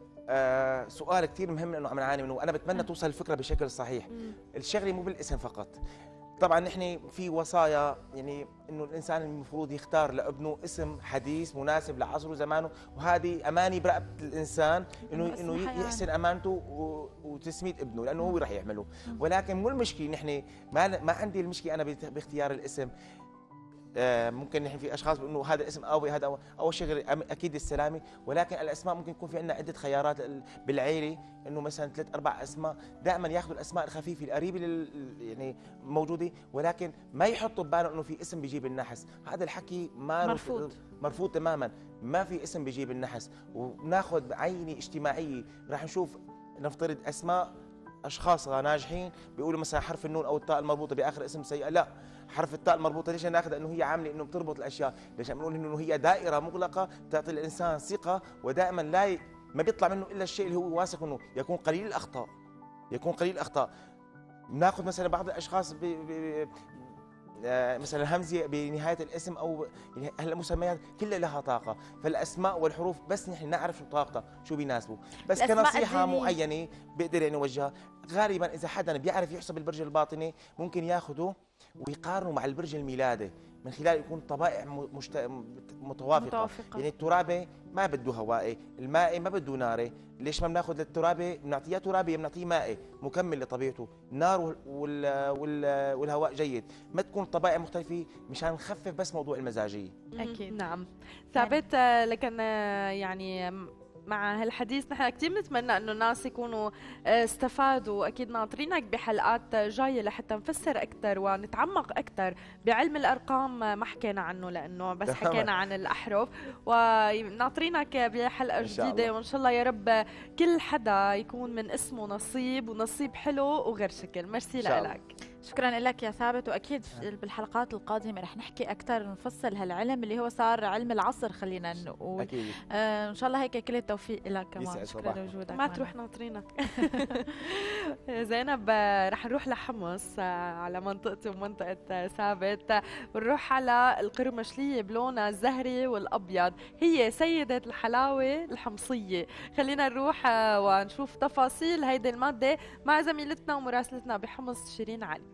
سؤال كثير مهم لانه عم نعاني منه، وانا بتمنى توصل الفكره بشكل صحيح. الشغله مو بالاسم فقط. طبعا نحن في وصايا، يعني انه الانسان المفروض يختار لابنه اسم حديث مناسب لعصره وزمانه، وهذه اماني برقبه الانسان انه يحسن امانته وتسميه ابنه، لانه هو راح يعمله. ولكن مو المشكله نحن ما عندي المشكله انا باختيار الاسم. ممكن نحن في اشخاص بيقولوا هذا الاسم قوي، هذا اول شيء اكيد السلامه. ولكن الاسماء ممكن يكون في عندنا عده خيارات بالعيله، انه مثلا 3-4 اسماء، دائما ياخذوا الاسماء الخفيفه القريبه يعني موجوده، ولكن ما يحطوا ببالهم انه في اسم بيجيب النحس. هذا الحكي ما مرفوض تماما. ما في اسم بيجيب النحس. وناخذ عينه اجتماعيه، راح نشوف نفترض اسماء اشخاص ناجحين بيقولوا مثلا حرف النون او التاء المربوطه باخر اسم سيئه، لا، حرف التاء المربوطه ليش ناخذ؟ انه هي عامله انه بتربط الاشياء. ليش بنقول انه هي دائره مغلقه تعطي الانسان ثقه، ودائما ما بيطلع منه الا الشيء اللي هو واثق منه، يكون قليل الاخطاء. بناخذ مثلا بعض الاشخاص مثلا همزه بنهايه الاسم، او هلا مسميات كلها لها طاقه. فالاسماء والحروف بس نحن نعرف شو طاقتها، شو بيناسبه. بس كنصيحه معينه بقدر يعني اوجهها، غالبا اذا حدا بيعرف يحسب البرج الباطني ممكن ياخذه ويقارنه مع البرج الميلادي، من خلال يكون طبائع متوافقة. يعني الترابي ما بده هوائي، المائي ما بده ناري. ليش ما بناخذ للترابي بنعطيه ترابي، بنعطيه مائي مكمل لطبيعته. النار والهواء جيد، ما تكون طبائع مختلفة مشان نخفف بس موضوع المزاجية. اكيد. نعم. ثابت، لكن يعني مع هالحديث نحن كثير بنتمنى انه الناس يكونوا استفادوا. اكيد ناطرينك بحلقات جايه لحتى نفسر اكثر ونتعمق اكثر بعلم الارقام. ما حكينا عنه لانه بس حكينا عن الاحرف، وناطرينك بحلقه جديده، وان شاء الله يا رب كل حدا يكون من اسمه نصيب، ونصيب حلو وغير شكل. ميرسي لك. شكرا لك يا ثابت، واكيد بالحلقات القادمه رح نحكي اكثر نفصل هالعلم اللي هو صار علم العصر خلينا نقول. اكيد ان شاء الله هيك كل التوفيق لك كمان. شكرا لوجودك ما تروح ناطرينك. زينب رح نروح لحمص على منطقتي ومنطقه ثابت، ونروح على القرمشليه بلونها الزهري والابيض، هي سيده الحلاوه الحمصيه. خلينا نروح ونشوف تفاصيل هيدي الماده مع زميلتنا ومراسلتنا بحمص شيرين علي.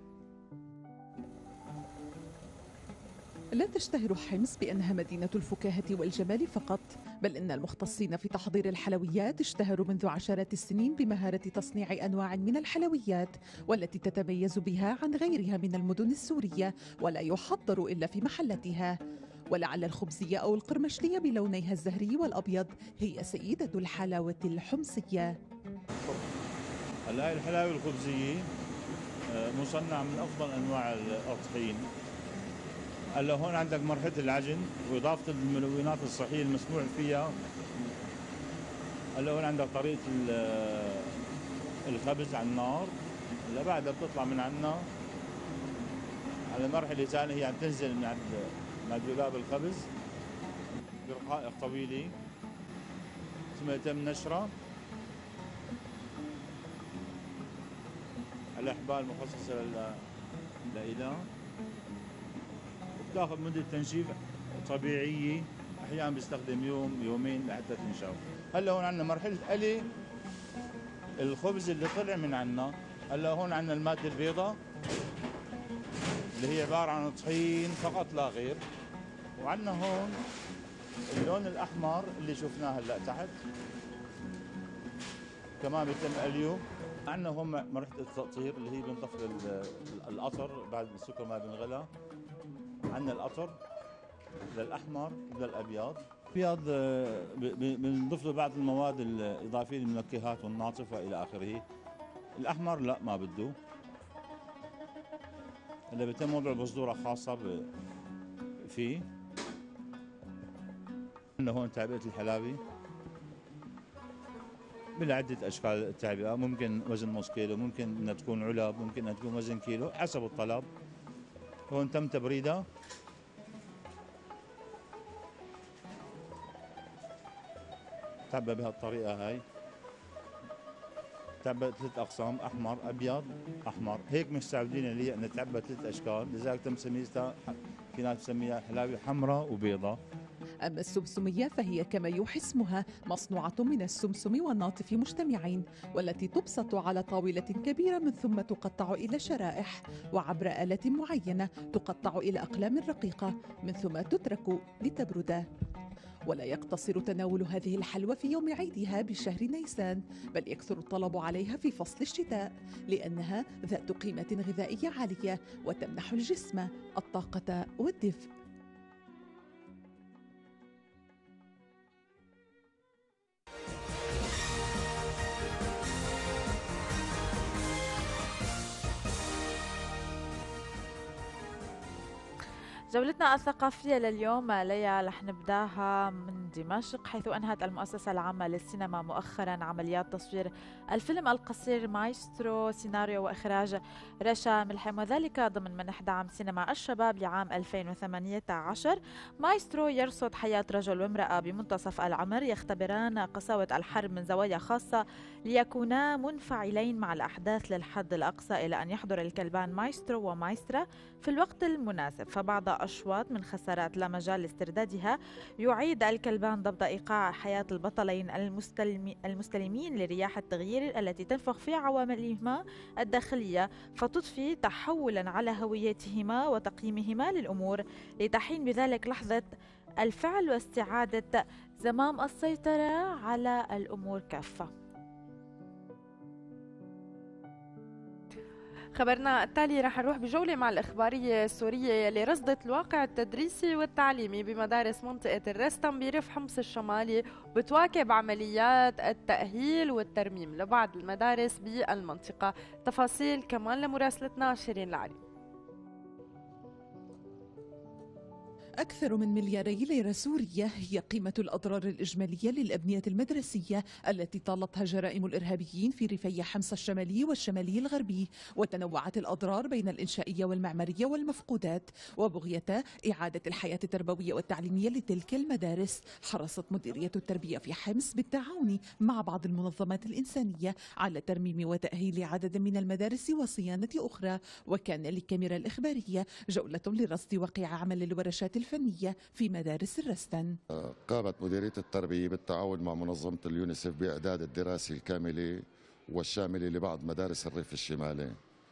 لا تشتهر حمص بأنها مدينة الفكاهة والجمال فقط، بل إن المختصين في تحضير الحلويات اشتهروا منذ عشرات السنين بمهارة تصنيع أنواع من الحلويات والتي تتميز بها عن غيرها من المدن السورية ولا يحضر إلا في محلتها. ولعل الخبزية أو القرمشلية بلونيها الزهري والأبيض هي سيدة الحلاوة الحمصية. هاي الحلاوة الخبزية مصنع من أفضل أنواع الطحين. هلا هون عندك مرحلة العجن وإضافة الملونات الصحية المسموح فيها. هلا هون عندك طريقة الخبز على النار. هلا بعدها بتطلع من عنا على مرحلة ثانية، هي عم تنزل من عند دولاب الخبز برقائق طويلة ثم يتم نشرها على أحبال مخصصة لإلها، وبتاخذ مدة تنشيف طبيعية، أحيانا بيستخدم يوم يومين لحتى تنشف. هلا هون عندنا مرحلة قلي الخبز اللي طلع من عنا. هلا هون عندنا المادة البيضاء اللي هي عبارة عن طحين فقط لا غير، وعندنا هون اللون الأحمر اللي شفناه هلا تحت كمان بيتم قليه. عندنا هون مرحلة التقطير اللي هي بنضيف القطر بعد السكر ما بينغلى. عندنا القطر للأحمر للأبيض. الأبيض بنضيف له بعض المواد الإضافية المنكهات والناطف وإلى آخره. الأحمر لا ما بده. هلا بيتم وضع بصدورة خاصة فيه. عندنا هون تعبئة الحلاوي بالعدة أشكال التعبئة، ممكن وزن نص كيلو، ممكن أنها تكون علب، ممكن أنها تكون وزن كيلو حسب الطلب. هون تم تبريدها. تعبى بهالطريقة هاي. تعبى 3 أقسام، أحمر أبيض أحمر، هيك مستعودين عليها أن تعبى 3 أشكال، لذلك تم تسميتها، في ناس تسميها حلاوي حمراء وبيضاء. أما السمسمية فهي كما يوحي اسمها مصنوعة من السمسم والناطف مجتمعين، والتي تبسط على طاولة كبيرة من ثم تقطع إلى شرائح، وعبر آلة معينة تقطع إلى أقلام رقيقة من ثم تترك لتبرد. ولا يقتصر تناول هذه الحلوى في يوم عيدها بشهر نيسان، بل يكثر الطلب عليها في فصل الشتاء، لأنها ذات قيمة غذائية عالية وتمنح الجسم الطاقة والدفء. جولتنا الثقافية لليوم ليا رح نبداها من دمشق، حيث أنهت المؤسسة العامة للسينما مؤخرا عمليات تصوير الفيلم القصير مايسترو، سيناريو وإخراج رشا ملحم، وذلك ضمن منح دعم سينما الشباب لعام 2018. مايسترو يرصد حياة رجل وامرأة بمنتصف العمر يختبران قساوة الحرب من زوايا خاصة ليكونا منفعلين مع الأحداث للحد الأقصى، إلى أن يحضر الكلبان مايسترو ومايسترا في الوقت المناسب. فبعد أشواط من خسارات لا مجال لاستردادها، يعيد الكلبان ضبط إيقاع حياة البطلين المستلمين لرياح التغيير التي تنفخ في عواملهما الداخلية، فتضفي تحولا على هويتهما وتقييمهما للأمور، لتحين بذلك لحظة الفعل واستعادة زمام السيطرة على الأمور كافة. خبرنا التالي رح نروح بجولة مع الإخبارية السورية اللي رصدت الواقع التدريسي والتعليمي بمدارس منطقة الرستم بريف حمص الشمالي، وبتواكب عمليات التأهيل والترميم لبعض المدارس بالمنطقة. تفاصيل كمان لمراسلتنا شيرين العلي. أكثر من 2 مليار ليرة سورية هي قيمة الأضرار الإجمالية للأبنية المدرسية التي طالتها جرائم الإرهابيين في ريفي حمص الشمالي والشمالي الغربي، وتنوعت الأضرار بين الإنشائية والمعمارية والمفقودات، وبغية إعادة الحياة التربوية والتعليمية لتلك المدارس. حرصت مديرية التربية في حمص بالتعاون مع بعض المنظمات الإنسانية على ترميم وتأهيل عدد من المدارس وصيانة أخرى. وكان للكاميرا الإخبارية جولة لرصد واقع عمل الورشات الفنية في مدارس الرستن. قامت مديرية التربية بالتعاون مع منظمة اليونيسف بإعداد الدراسي الكاملة والشاملة لبعض مدارس الريف الشمالي،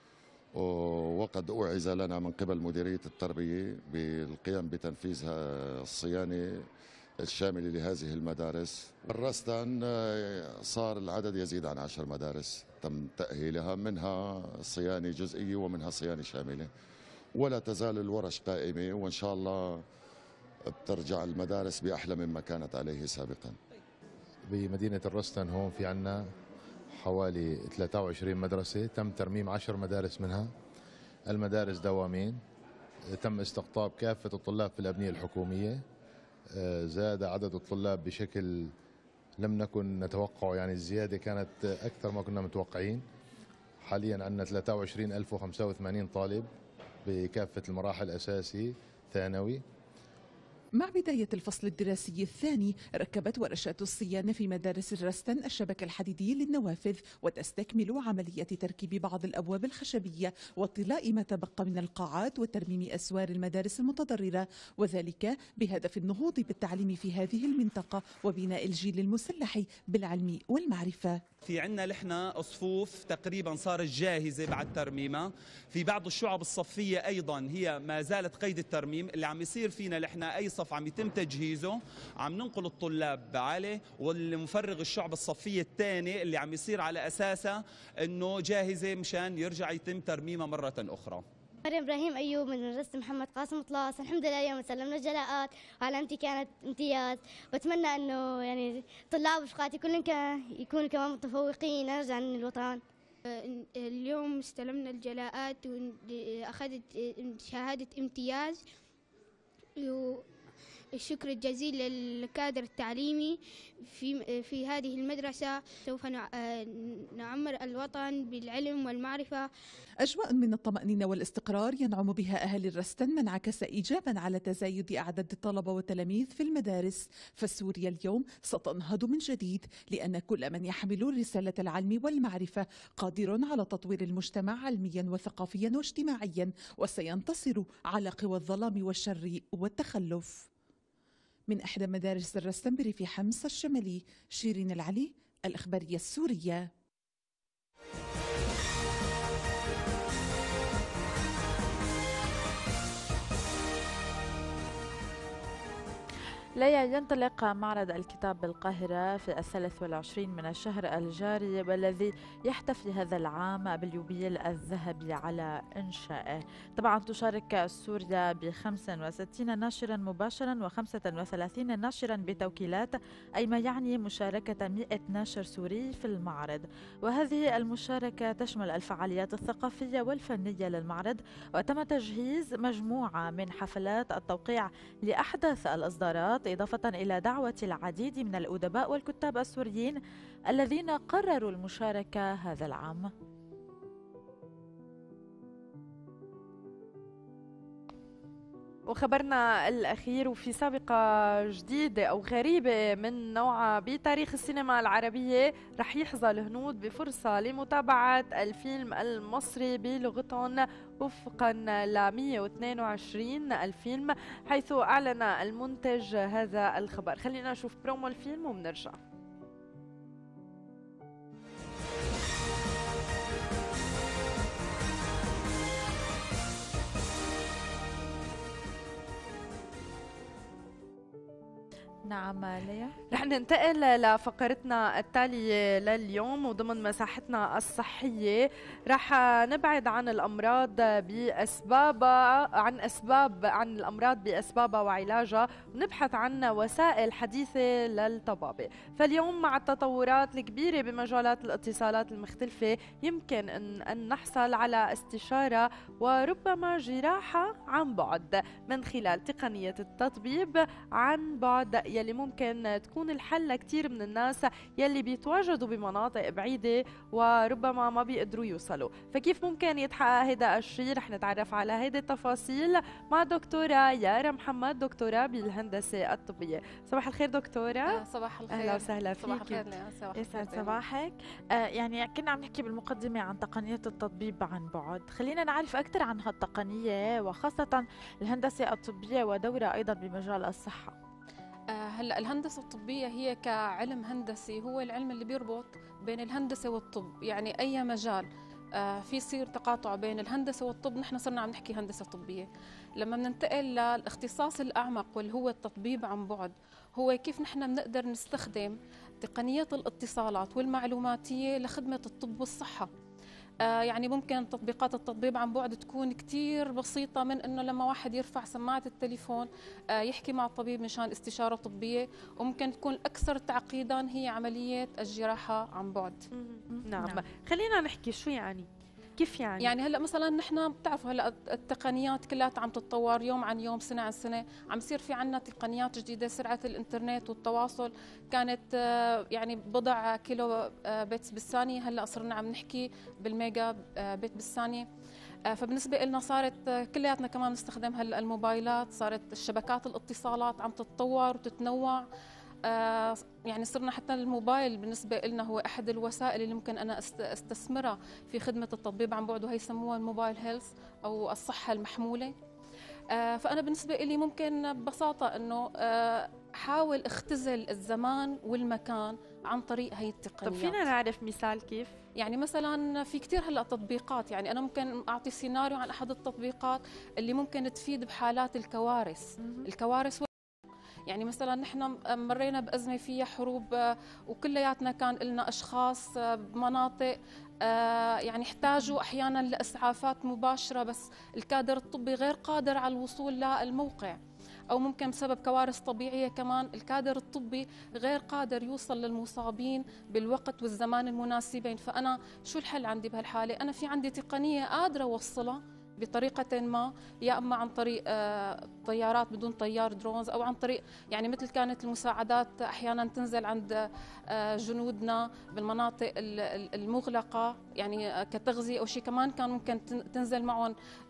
وقد أوعز لنا من قبل مديرية التربية بالقيام بتنفيذ الصيانة الشاملة لهذه المدارس. الرستن صار العدد يزيد عن 10 مدارس تم تأهيلها، منها صيانة جزئية ومنها صيانة شاملة، ولا تزال الورش قائمة، وإن شاء الله بترجع المدارس بأحلى مما كانت عليه سابقا. بمدينة الرستن هون في عنا حوالي 23 مدرسة، تم ترميم 10 مدارس منها. المدارس دوامين، تم استقطاب كافة الطلاب في الأبنية الحكومية، زاد عدد الطلاب بشكل لم نكن نتوقعه، يعني الزيادة كانت أكثر ما كنا متوقعين. حاليا عندنا 23,085 طالب بكافة المراحل، أساسي ثانوي. مع بداية الفصل الدراسي الثاني ركبت ورشات الصيانة في مدارس الرستن الشبك الحديدي للنوافذ، وتستكمل عملية تركيب بعض الأبواب الخشبية وطلاء ما تبقى من القاعات وترميم أسوار المدارس المتضررة، وذلك بهدف النهوض بالتعليم في هذه المنطقة وبناء الجيل المسلح بالعلم والمعرفة. في عنا لحنا صفوف تقريبا صارت جاهزة بعد ترميمها، في بعض الشعب الصفية أيضا هي ما زالت قيد الترميم. اللي عم يصير فينا لحنا أي صف عم يتم تجهيزه، عم ننقل الطلاب عليه، والمفرغ الشعب الصفية الثاني اللي عم يصير على أساسها أنه جاهزة مشان يرجع يتم ترميمها مرة أخرى. مريم إبراهيم أيوب من مدرسة محمد قاسم طلاس. الحمد لله اليوم سلمنا الجلاءات وعلامتي كانت امتياز، وأتمنى أنه يعني طلاب رفقاتي كلهم يكونوا كمان متفوقين نرجع للوطن. اليوم استلمنا الجلاءات وأخذت شهادة امتياز، الشكر الجزيل للكادر التعليمي في هذه المدرسة. سوف نعمر الوطن بالعلم والمعرفة. أجواء من الطمأنينة والاستقرار ينعم بها أهالي الرستن، ما انعكس إيجابا على تزايد أعداد الطلبة والتلاميذ في المدارس. فسوريا اليوم ستنهض من جديد، لأن كل من يحمل رسالة العلم والمعرفة قادر على تطوير المجتمع علميا وثقافيا واجتماعيا، وسينتصر على قوى الظلام والشر والتخلف. من إحدى مدارس الرستن بريف حمص الشمالي، شيرين العلي، الإخبارية السورية. ليا ينطلق معرض الكتاب بالقاهرة في 23 من الشهر الجاري، والذي يحتفي هذا العام باليوبيل الذهبي على إنشائه. طبعا تشارك سوريا ب 65 ناشرا مباشرا و35 ناشرا بتوكيلات، أي ما يعني مشاركة 100 ناشر سوري في المعرض. وهذه المشاركة تشمل الفعاليات الثقافية والفنية للمعرض، وتم تجهيز مجموعة من حفلات التوقيع لأحدث الإصدارات، إضافة إلى دعوة العديد من الأدباء والكتاب السوريين الذين قرروا المشاركة هذا العام. وخبرنا الأخير، وفي سابقة جديدة أو غريبة من نوعها بتاريخ السينما العربية، رح يحظى الهنود بفرصة لمتابعة الفيلم المصري بلغتهم وفقا ل 122 الفيلم، حيث أعلن المنتج هذا الخبر. خلينا نشوف برومو الفيلم وبنرجع. نعم ليا. رح ننتقل لفقرتنا التالية لليوم، وضمن مساحتنا الصحية رح نبعد عن الأمراض بأسبابها، عن الأمراض بأسبابها وعلاجها، ونبحث عن وسائل حديثة للطبابة. فاليوم مع التطورات الكبيرة بمجالات الاتصالات المختلفة يمكن أن نحصل على استشارة وربما جراحة عن بعد من خلال تقنية التطبيب عن بعد، يلي ممكن تكون الحل لكتير من الناس يلي بيتواجدوا بمناطق بعيدة وربما ما بيقدروا يوصلوا. فكيف ممكن يتحقق هيدا الشيء؟ رح نتعرف على هيدي التفاصيل مع دكتورة يارا محمد، دكتورة بالهندسة الطبية. صباح الخير دكتورة. صباح الخير. أهلا وسهلا فيك. صباح الخير. يسعد صباحك. يعني كنا عم نحكي بالمقدمة عن تقنية التطبيب عن بعد، خلينا نعرف أكثر عن هالتقنية وخاصة الهندسة الطبية ودورها أيضا بمجال الصحة. هلا الهندسة الطبية هي كعلم هندسي هو العلم اللي بيربط بين الهندسة والطب، يعني أي مجال في يصير تقاطع بين الهندسة والطب نحن صرنا عم نحكي هندسة طبية. لما بننتقل للاختصاص الأعمق واللي هو التطبيب عن بعد، هو كيف نحن بنقدر نستخدم تقنيات الاتصالات والمعلوماتية لخدمة الطب والصحة. يعني ممكن تطبيقات التطبيب عن بعد تكون كتير بسيطة، من إنه لما واحد يرفع سماعة التليفون يحكي مع الطبيب مشان استشارة طبية، وممكن تكون أكثر تعقيدا هي عملية الجراحة عن بعد. نعم. خلينا نحكي شو يعني، كيف يعني هلا مثلا نحن بتعرفوا هلا التقنيات كلها عم تتطور يوم عن يوم، سنه عن سنه، عم يصير في عنا تقنيات جديده. سرعه الانترنت والتواصل كانت يعني بضع كيلو بيتس بالثانيه، هلا صرنا عم نحكي بالميجا بيت بالثانيه. فبالنسبه لنا صارت كلياتنا كمان نستخدم هلا الموبايلات، صارت الشبكات الاتصالات عم تتطور وتتنوع. يعني صرنا حتى الموبايل بالنسبة لنا هو أحد الوسائل اللي ممكن أنا استثمرها في خدمة التطبيب عن بعد، وهي يسموها الموبايل هيلث أو الصحة المحمولة. فأنا بالنسبة لي ممكن ببساطة أنه حاول اختزل الزمان والمكان عن طريق هي التقنيات. طب فينا نعرف مثال كيف؟ يعني مثلا في كتير هلا تطبيقات، يعني أنا ممكن أعطي سيناريو عن أحد التطبيقات اللي ممكن تفيد بحالات الكوارث. الكوارث يعني مثلا نحن مرينا بأزمة فيها حروب، وكلياتنا كان لنا أشخاص بمناطق يعني احتاجوا أحيانا لإسعافات مباشرة، بس الكادر الطبي غير قادر على الوصول للموقع، أو ممكن بسبب كوارث طبيعية كمان الكادر الطبي غير قادر يوصل للمصابين بالوقت والزمان المناسبين. فأنا شو الحل عندي بهالحالة؟ أنا في عندي تقنية قادرة أوصلها بطريقة ما، يا إما عن طريق طيارات بدون طيار درونز، أو عن طريق يعني مثل كانت المساعدات أحيانا تنزل عند جنودنا بالمناطق المغلقة يعني كتغذية أو شيء، كمان كان ممكن تنزل معهم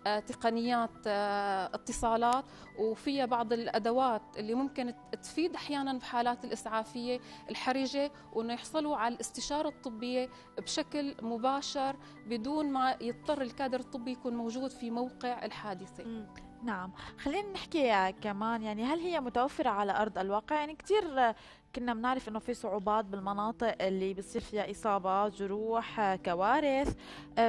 تقنيات اتصالات وفيها بعض الأدوات اللي ممكن تفيد أحيانا بحالات الإسعافية الحرجة، وأنه يحصلوا على الاستشارة الطبية بشكل مباشر بدون ما يضطر الكادر الطبي يكون موجود في موقع الحادثة. نعم، خلينا نحكي كمان يعني هل هي متوفرة على أرض الواقع؟ يعني كتير كنا بنعرف إنه في صعوبات بالمناطق اللي بتصير فيها إصابات، جروح، كوارث.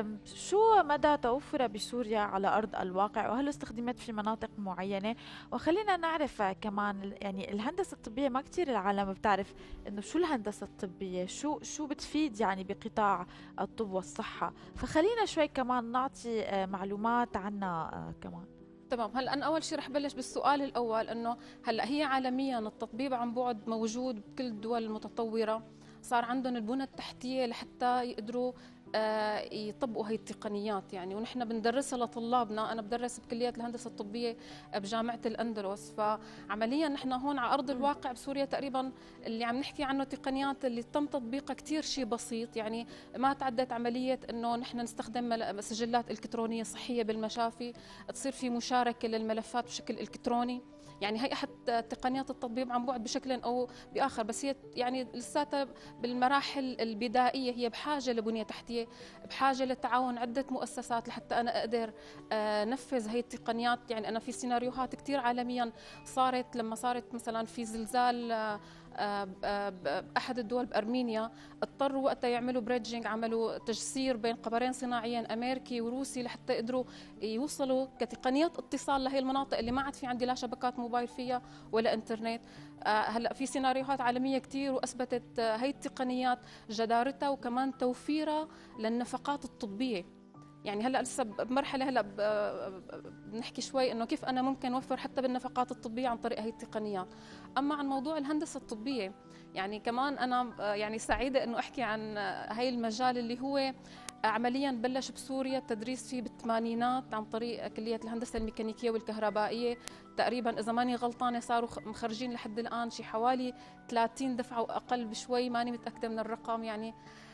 شو مدى توفرها بسوريا على أرض الواقع، وهل استخدمت في مناطق معينة؟ وخلينا نعرف كمان يعني الهندسة الطبية، ما كتير العالم بتعرف إنه شو الهندسة الطبية، شو بتفيد يعني بقطاع الطب والصحة. فخلينا شوي كمان نعطي معلومات عنها كمان. تمام. هلا انا اول شيء رح بلش بالسؤال الاول، انه هلا هي عالميا التطبيب عن بعد موجود بكل الدول المتطوره، صار عندهم البنى التحتيه لحتى يقدروا يطبقوا هي التقنيات يعني، ونحن بندرسها لطلابنا. انا بدرس بكليه الهندسه الطبيه بجامعه الاندلس، فعمليا نحن هون على ارض الواقع بسوريا تقريبا اللي عم نحكي عنه تقنيات اللي تم تطبيقها كثير شيء بسيط، يعني ما تعدت عمليه انه نحن نستخدم سجلات الكترونيه صحيه بالمشافي، تصير في مشاركه للملفات بشكل الكتروني. يعني هي احد تقنيات التطبيب عن بعد بشكل او باخر، بس هي يعني لساتها بالمراحل البدائيه، هي بحاجه لبنيه تحتيه، بحاجه لتعاون عده مؤسسات لحتى انا اقدر نفذ هي التقنيات. يعني انا في سيناريوهات كثير عالميا صارت، لما صارت مثلا في زلزال بأحد الدول بأرمينيا اضطروا وقتها يعملوا بريدجينج، عملوا تجسير بين قمرين صناعيين أمريكي وروسي لحتى يقدروا يوصلوا كتقنيات اتصال لهي المناطق اللي ما عاد في عندي لا شبكات موبايل فيها ولا انترنت. هلا في سيناريوهات عالمية كتير وأثبتت هي التقنيات جدارتها وكمان توفيرها للنفقات الطبية. يعني هلا لسه بمرحله هلا بنحكي شوي انه كيف انا ممكن اوفر حتى بالنفقات الطبيه عن طريق هي التقنيات. اما عن موضوع الهندسه الطبيه يعني كمان انا يعني سعيده انه احكي عن هي المجال اللي هو عمليا بلش بسوريا التدريس فيه بالثمانينات عن طريق كليه الهندسه الميكانيكيه والكهربائيه. تقريبا اذا ماني غلطانه صاروا مخرجين لحد الان شي حوالي 30 دفعه واقل بشوي، ماني متاكده من الرقم يعني.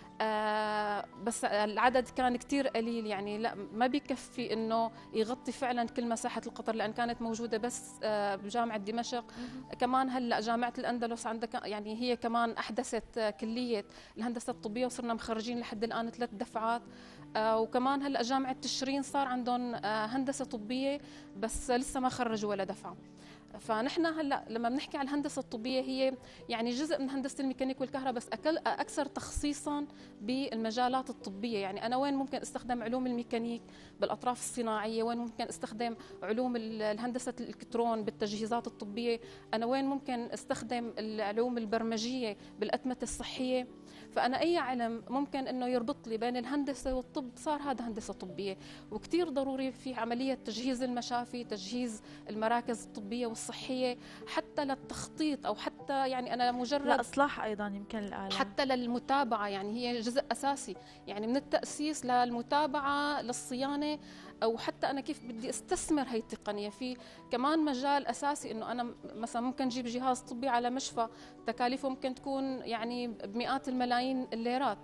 بس العدد كان كتير قليل، يعني لا ما بيكفي انه يغطي فعلا كل مساحه القطر، لان كانت موجوده بس بجامعه دمشق. كمان هلا جامعه الاندلس عندها يعني هي كمان احدثت كليه الهندسه الطبيه وصرنا مخرجين لحد الان 3 دفعات. وكمان هلا جامعه تشرين صار عندهم هندسه طبيه بس لسه ما خرجوا ولا دفعه. فنحن هلا لما بنحكي عن الهندسه الطبيه هي يعني جزء من هندسه الميكانيك والكهرباء بس اكثر تخصيصا بالمجالات الطبيه. يعني انا وين ممكن استخدم علوم الميكانيك بالاطراف الصناعيه، وين ممكن استخدم علوم الهندسه الالكترون بالتجهيزات الطبيه، انا وين ممكن استخدم العلوم البرمجيه بالاتمته الصحيه. فانا اي علم ممكن انه يربط لي بين الهندسه والطب صار هذا هندسه طبيه. وكثير ضروري في عمليه تجهيز المشافي، تجهيز المراكز الطبيه والصحيه، حتى للتخطيط او حتى يعني انا مجرد لاصلاح ايضا يمكن الآلة، حتى للمتابعه. يعني هي جزء اساسي يعني من التاسيس للمتابعه للصيانه، او حتى انا كيف بدي استثمر هي التقنيه. في كمان مجال اساسي انه انا مثلا ممكن اجيب جهاز طبي على مشفى تكاليفه ممكن تكون يعني بمئات الملايين الليرات،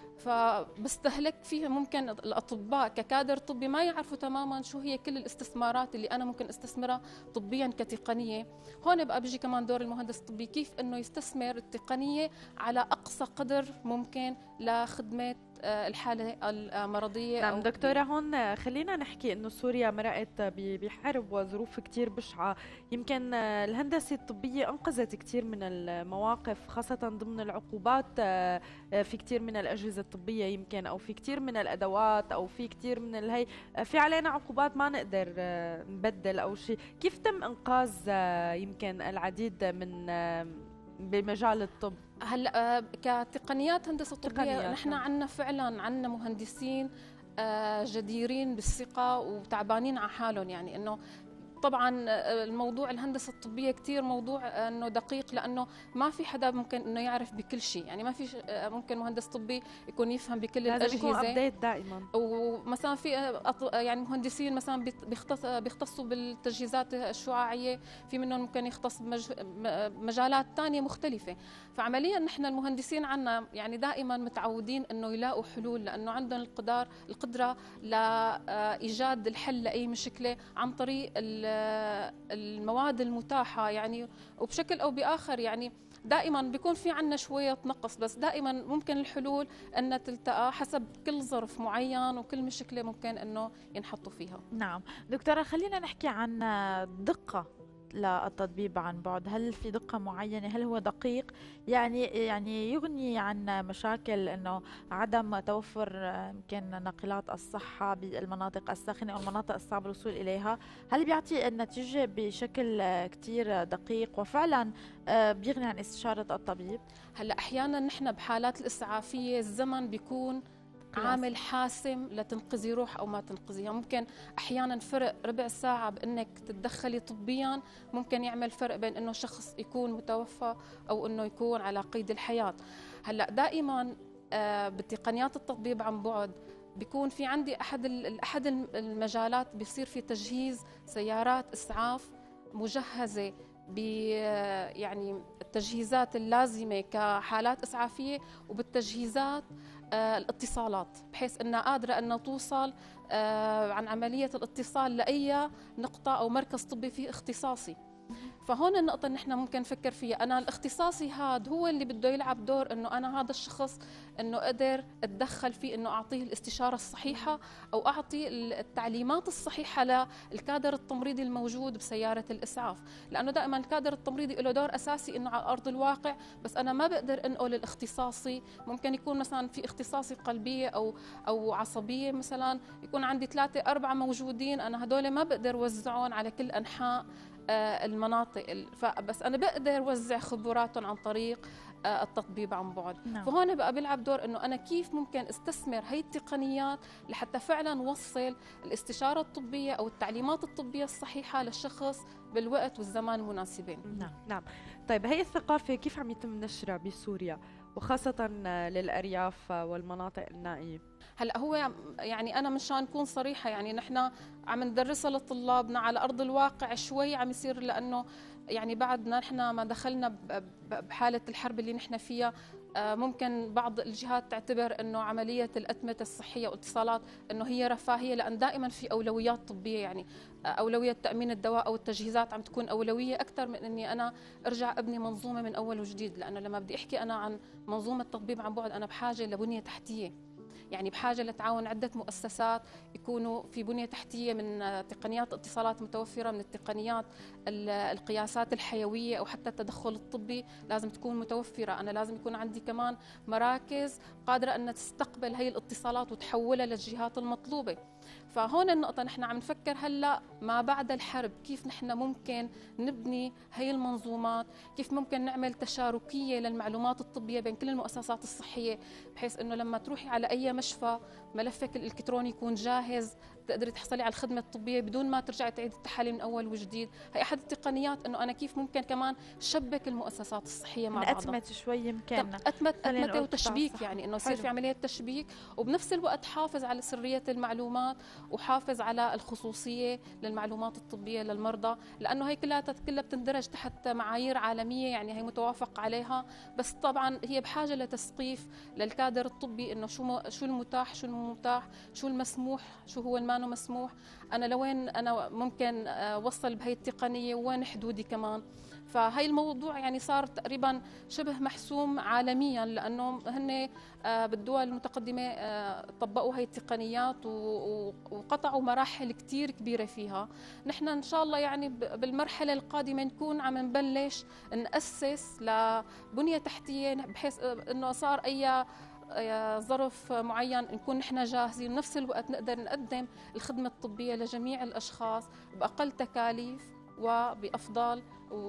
فبستهلك فيها ممكن الاطباء ككادر طبي ما يعرفوا تماما شو هي كل الاستثمارات اللي انا ممكن استثمرها طبيا كتقنيه. هون بقى بيجي كمان دور المهندس الطبي، كيف انه يستثمر التقنيه على اقصى قدر ممكن لخدمه الحالة المرضية. نعم دكتورة، هون خلينا نحكي إنه سوريا مرقت بحرب وظروف كتير بشعة. يمكن الهندسة الطبية أنقذت كتير من المواقف، خاصة ضمن العقوبات في كتير من الأجهزة الطبية يمكن، أو في كتير من الأدوات، أو في كتير من الهي في علينا عقوبات ما نقدر نبدل أو شيء. كيف تم إنقاذ يمكن العديد من بمجال الطب؟ هلا كتقنيات هندسه طبيه نحن عندنا فعلا عندنا مهندسين جديرين بالثقه وتعبانين على حالهم. يعني انه طبعا الموضوع الهندسه الطبيه كثير موضوع انه دقيق، لانه ما في حدا ممكن انه يعرف بكل شيء. يعني ما في ممكن مهندس طبي يكون يفهم بكل لازم الاجهزه، يكون ابديت دائما. ومثلا في يعني مهندسين مثلا بيختصوا بالتجهيزات الشعاعيه، في منهم ممكن يختص بمجالات ثانيه مختلفه. فعمليا نحن المهندسين عنا يعني دائما متعودين انه يلاقوا حلول، لانه عندهم القدره لايجاد الحل لاي مشكله عن طريق المواد المتاحة. يعني وبشكل أو بآخر يعني دائما بيكون في عنا شوية نقص، بس دائما ممكن الحلول أن تلتقى حسب كل ظرف معين وكل مشكلة ممكن أنه ينحطوا فيها. نعم دكتورة، خلينا نحكي عن دقة للتطبيب عن بعد. هل في دقة معينة؟ هل هو دقيق يعني يغني عن مشاكل انه عدم توفر يمكن ناقلات الصحة بالمناطق الساخنة او المناطق الصعب الوصول اليها؟ هل بيعطي النتيجة بشكل كتير دقيق وفعلا بيغني عن استشارة الطبيب؟ هلا احيانا نحن بحالات الاسعافية الزمن بيكون عامل حاسم لتنقذي روح او ما تنقذيها. ممكن احيانا فرق ربع ساعه بانك تتدخلي طبيا ممكن يعمل فرق بين انه شخص يكون متوفى او انه يكون على قيد الحياه. هلا دائما بتقنيات التطبيب عن بعد بيكون في عندي احد المجالات بيصير في تجهيز سيارات اسعاف مجهزه يعني التجهيزات اللازمه كحالات اسعافيه وبالتجهيزات الاتصالات، بحيث انها قادره انها توصل عن عمليه الاتصال لاي نقطه او مركز طبي فيه اختصاصي. فهون النقطة اللي نحن ممكن نفكر فيها. أنا الاختصاصي هاد هو اللي بده يلعب دور إنه أنا هذا الشخص إنه قدر أتدخل فيه، إنه أعطيه الاستشارة الصحيحة أو أعطي التعليمات الصحيحة للكادر التمريضي الموجود بسيارة الإسعاف، لأنه دائما الكادر التمريضي له دور أساسي إنه على أرض الواقع، بس أنا ما بقدر أنقل الاختصاصي. ممكن يكون مثلا في اختصاصي قلبية أو عصبية مثلا، يكون عندي 3 4 موجودين، أنا هدول ما بقدر وزعهم على كل أنحاء المناطق، فبس أنا بقدر وزع خبراتهم عن طريق التطبيب عن بعد. نعم. فهون بقى بيلعب دور انه انا كيف ممكن استثمر هي التقنيات لحتى فعلا وصل الاستشاره الطبيه او التعليمات الطبيه الصحيحه للشخص بالوقت والزمان المناسبين. نعم. طيب هي الثقافه كيف عم يتم نشرها بسوريا وخاصه للارياف والمناطق النائيه؟ هلا هو يعني انا مشان نكون صريحه، يعني نحن عم ندرسها لطلابنا على ارض الواقع شوي عم يصير، لانه يعني بعدنا نحن ما دخلنا بحاله الحرب اللي نحن فيها، ممكن بعض الجهات تعتبر انه عمليه الاتمته الصحيه والاتصالات انه هي رفاهيه، لان دائما في اولويات طبيه، يعني اولويه تامين الدواء او التجهيزات عم تكون اولويه اكثر من اني انا ارجع ابني منظومه من اول وجديد. لانه لما بدي احكي انا عن منظومه تطبيب عن بعد، انا بحاجه لبنيه تحتيه، يعني بحاجة لتعاون عدة مؤسسات يكونوا في بنية تحتية من تقنيات اتصالات متوفرة، من التقنيات القياسات الحيوية أو حتى التدخل الطبي لازم تكون متوفرة. أنا لازم يكون عندي كمان مراكز قادرة أن تستقبل هي الاتصالات وتحولها للجهات المطلوبة. فهون النقطة نحن عم نفكر هلأ ما بعد الحرب كيف نحن ممكن نبني هي المنظومات، كيف ممكن نعمل تشاركية للمعلومات الطبية بين كل المؤسسات الصحية، بحيث أنه لما تروحي على أي مشفى ملفك الإلكتروني يكون جاهز، تقدري تحصلي على الخدمة الطبية بدون ما ترجعي تعيدي التحاليل من أول وجديد. هي أحد التقنيات أنه أنا كيف ممكن كمان شبك المؤسسات الصحية مع بعضها. أتمت شوي يمكن أتمت وتشبيك، يعني أنه يصير في عملية تشبيك، وبنفس الوقت حافظ على سرية المعلومات وحافظ على الخصوصية للمعلومات الطبية للمرضى، لأنه هي كلها بتندرج تحت معايير عالمية، يعني هي متوافق عليها، بس طبعا هي بحاجة لتثقيف للكادر الطبي إنه شو المتاح، شو المتاح، شو المسموح، شو هو المانو مسموح، أنا لوين أنا ممكن وصل بهي التقنية وين حدودي كمان. فهي الموضوع يعني صار تقريبا شبه محسوم عالميا، لأنه هن بالدول المتقدمة طبقوا هي التقنيات وقطعوا مراحل كتير كبيرة فيها. نحن إن شاء الله يعني بالمرحلة القادمة نكون عم نبلش نأسس لبنية تحتية، بحيث إنه صار أي ظرف معين نكون نحن جاهزين، ونفس الوقت نقدر نقدم الخدمة الطبية لجميع الأشخاص بأقل تكاليف وبأفضل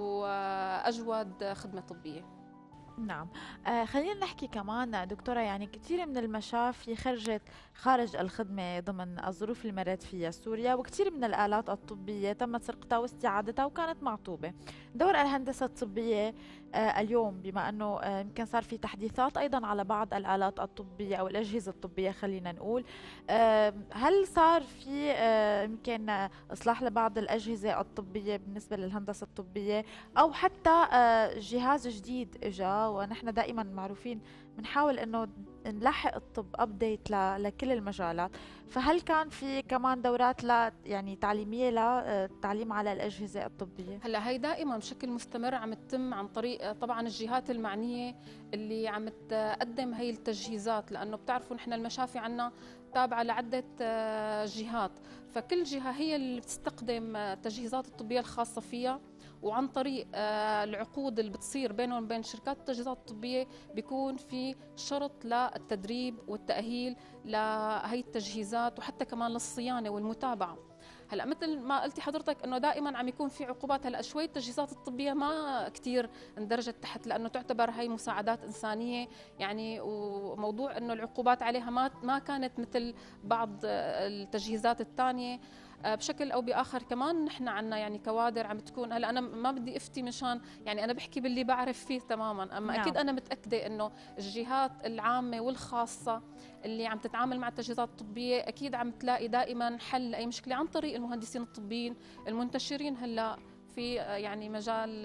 وأجود خدمة طبية. نعم. خلينا نحكي كمان دكتورة، يعني كثير من المشافي خرجت خارج الخدمة ضمن الظروف اللي مرت فيها سوريا، وكثير من الآلات الطبية تمت سرقتها واستعادتها وكانت معطوبة. دور الهندسة الطبية اليوم بما أنه يمكن صار في تحديثات أيضا على بعض الآلات الطبية أو الأجهزة الطبية، خلينا نقول هل صار في يمكن إصلاح لبعض الأجهزة الطبية بالنسبة للهندسة الطبية، أو حتى جهاز جديد إجا، ونحن دائما معروفين بنحاول انه نلحق الطب ابديت لكل المجالات، فهل كان في كمان دورات يعني تعليميه للتعليم على الاجهزه الطبيه؟ هلا هي دائما بشكل مستمر عم تتم عن طريق طبعا الجهات المعنيه اللي عم تقدم هي التجهيزات، لانه بتعرفوا نحن المشافي عنا تابعه لعده جهات، فكل جهه هي اللي بتستخدم التجهيزات الطبيه الخاصه فيها، وعن طريق العقود اللي بتصير بينهم وبين شركات التجهيزات الطبية بيكون في شرط للتدريب والتأهيل لهي التجهيزات، وحتى كمان للصيانة والمتابعة. هلا مثل ما قلتي حضرتك انه دائما عم يكون في عقوبات. هلا شوي التجهيزات الطبيه ما كثير اندرجت تحت، لانه تعتبر هي مساعدات انسانيه يعني، وموضوع انه العقوبات عليها ما كانت مثل بعض التجهيزات الثانيه. بشكل او باخر كمان نحن عنا يعني كوادر عم تكون، هلا انا ما بدي افتي مشان يعني انا بحكي باللي بعرف فيه تماما، اما اكيد انا متاكده انه الجهات العامه والخاصه اللي عم تتعامل مع التجهيزات الطبيه اكيد عم تلاقي دائما حل لاي مشكله عن طريق المهندسين الطبيين المنتشرين هلا في يعني مجال